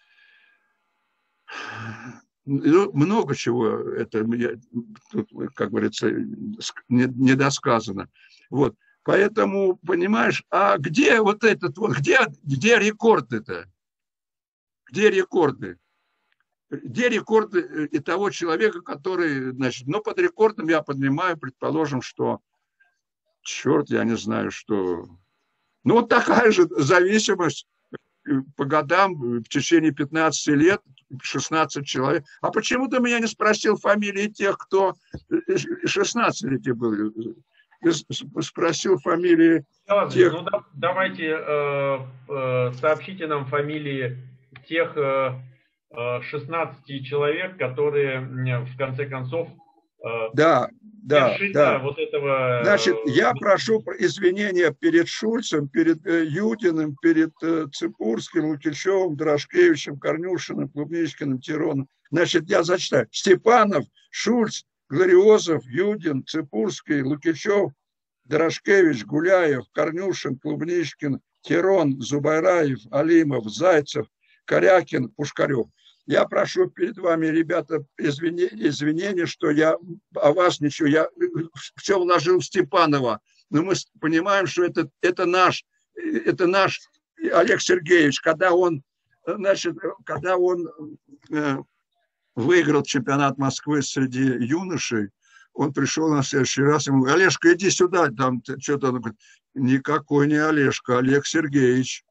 Ну, много чего это, тут, как говорится, недосказано. Вот. Поэтому, понимаешь, а где вот этот, где, где рекорды-то? Где рекорды? Где рекорды и того человека, который, значит, ну, под рекордом я поднимаю, предположим, что, черт, я не знаю, что... Ну, вот такая же зависимость по годам в течение пятнадцати лет, шестнадцать человек. А почему ты меня не спросил фамилии тех, кто шестнадцатилетие был? Ты спросил фамилии тех... Ну, да, давайте э, э, сообщите нам фамилии тех э, шестнадцати человек, которые в конце концов э, да, да, да. вот этого... Значит, я прошу извинения перед Шульцем, перед э, Юдиным, перед э, Цыпурским, Лукичевым, Дорошкевичем, Корнюшиным, Клубничкиным, Тироном. Значит, я зачитаю. Степанов, Шульц, Глориозов, Юдин, Цыпурский, Лукичев, Дорошкевич, Гуляев, Корнюшин, Клубничкин, Тирон, Зубайраев, Алимов, Зайцев, Корякин, Пушкарев. Я прошу перед вами, ребята, извинения, извинения, что я о вас ничего, я все вложил в Степанова, но мы понимаем, что это, это наш, это наш Олег Сергеевич, когда он, значит, когда он э, выиграл чемпионат Москвы среди юношей, он пришел на следующий раз, ему говорит: Олежка, иди сюда, там что-то, он говорит: никакой не Олежка, Олег Сергеевич.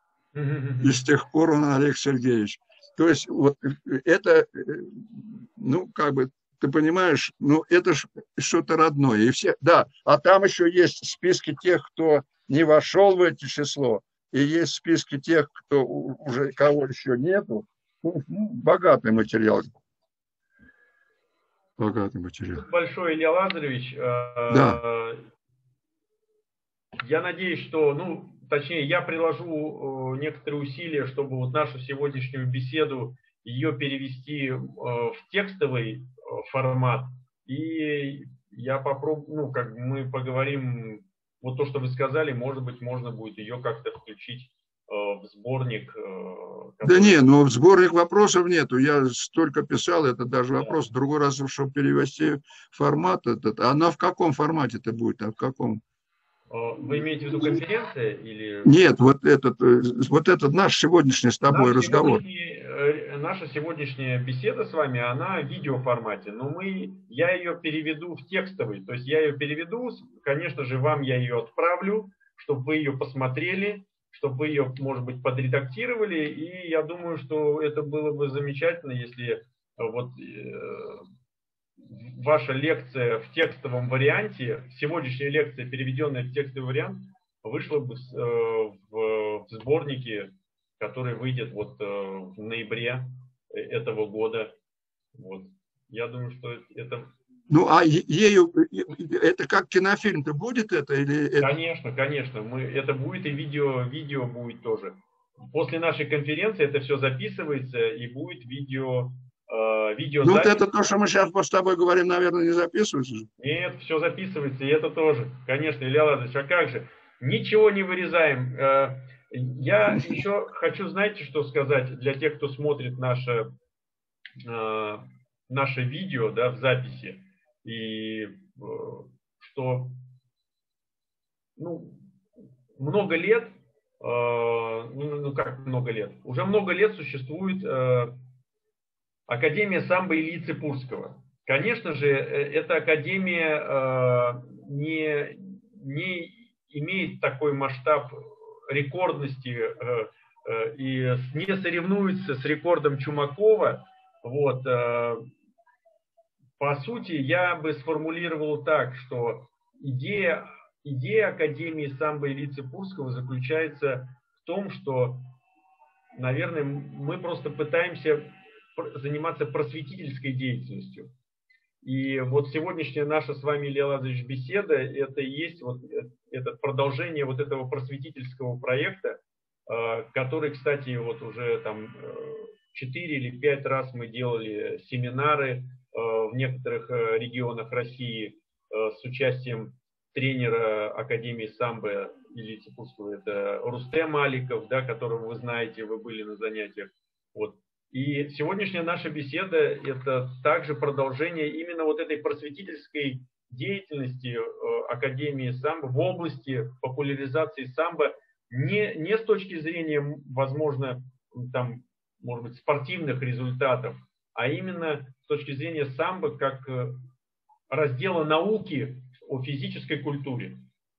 И с тех пор он Олег Сергеевич. То есть вот это, ну, как бы, ты понимаешь, ну, это ж что-то родное. И все, да, а там еще есть списки тех, кто не вошел в это число, и есть списки тех, кто уже, кого еще нету. Ну, богатый материал. Богатый материал. Большой, Илья Лазаревич. Да. Я надеюсь, что, ну, точнее, я приложу некоторые усилия, чтобы вот нашу сегодняшнюю беседу, ее перевести в текстовый формат. И я попробую, ну, как мы поговорим, вот то, что вы сказали, может быть, можно будет ее как-то включить в сборник. Который... Да не, ну в сборник вопросов нету. Я столько писал, это даже вопрос. Да. Другой раз, чтобы перевести формат этот. А она в каком формате это будет? А в каком? Вы имеете в виду конференция или? Нет, вот этот, вот этот наш сегодняшний с тобой наш разговор. э, наша сегодняшняя беседа с вами, она в видеоформате, но мы, я ее переведу в текстовый, то есть я ее переведу, конечно же, вам я ее отправлю, чтобы вы ее посмотрели, чтобы вы ее, может быть, подредактировали, и я думаю, что это было бы замечательно, если вот э, ваша лекция в текстовом варианте, сегодняшняя лекция, переведенная в текстовый вариант, вышла бы в, в сборнике, который выйдет вот в ноябре этого года. Вот. Я думаю, что это... Ну, а ею, это как кинофильм-то будет это? Или... Конечно, конечно. Мы, это будет и видео, видео будет тоже. После нашей конференции это все записывается и будет видео, э, видеозапись. Ну, вот это то, что мы сейчас с тобой говорим, наверное, не записывается же? Нет, все записывается, и это тоже. Конечно, Илья Лазаревич, а как же? Ничего не вырезаем. Я еще хочу, знаете, что сказать для тех, кто смотрит наше, наше видео, да, в записи. И что, ну, много лет, ну как много лет, уже много лет существует Академия самбо Ильи Ципурского. Конечно же, эта академия не, не имеет такой масштаб рекордности и не соревнуется с рекордом Чумакова. Вот. По сути, я бы сформулировал так, что идея, идея Академии самбо Ильи Ципурского заключается в том, что, наверное, мы просто пытаемся заниматься просветительской деятельностью. И вот сегодняшняя наша с вами, Илья Лазаревич, беседа, это и есть вот это продолжение вот этого просветительского проекта, который, кстати, вот уже там четыре или пять раз мы делали семинары в некоторых регионах России с участием тренера Академии самбо Ильи Ципурского, это Рустем Аликов, да, которого вы знаете, вы были на занятиях. Вот. И сегодняшняя наша беседа – это также продолжение именно вот этой просветительской деятельности Академии самбо в области популяризации самбо, не, не с точки зрения, возможно, там, может быть, спортивных результатов, а именно с точки зрения самбо как раздела науки о физической культуре.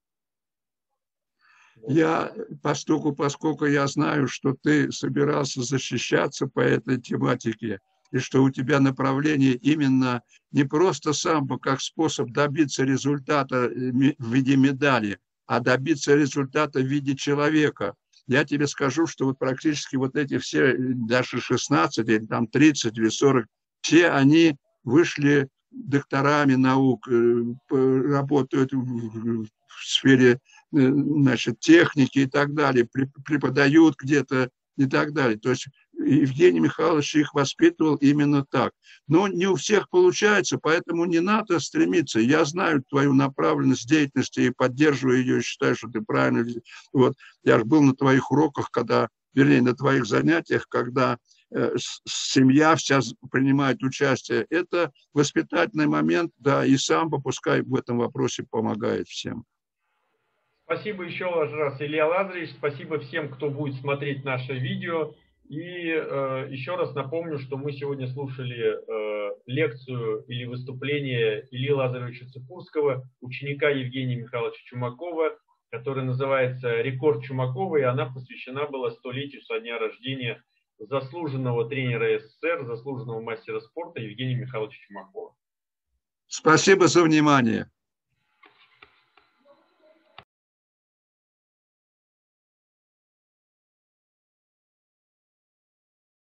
Я, поскольку, поскольку я знаю, что ты собирался защищаться по этой тематике, и что у тебя направление именно не просто самбо как способ добиться результата в виде медали, а добиться результата в виде человека. Я тебе скажу, что вот практически вот эти все, даже шестнадцать, или там тридцать, или сорок, все они вышли докторами наук, работают в сфере, значит, техники и так далее, преподают где-то и так далее. То есть Евгений Михайлович их воспитывал именно так. Но не у всех получается, поэтому не надо стремиться. Я знаю твою направленность деятельности и поддерживаю ее, и считаю, что ты правильно. Вот. Я же был на твоих уроках, когда, вернее, на твоих занятиях, когда э, семья вся принимает участие. Это воспитательный момент, да, и самбо пускай в этом вопросе помогает всем. Спасибо еще раз, Илья Лазаревич. Спасибо всем, кто будет смотреть наше видео. И э, еще раз напомню, что мы сегодня слушали э, лекцию или выступление Ильи Лазаревича Ципурского, ученика Евгения Михайловича Чумакова, которая называется «Рекорд Чумакова», и она посвящена была столетию со дня рождения заслуженного тренера СССР, заслуженного мастера спорта Евгения Михайловича Чумакова. Спасибо за внимание.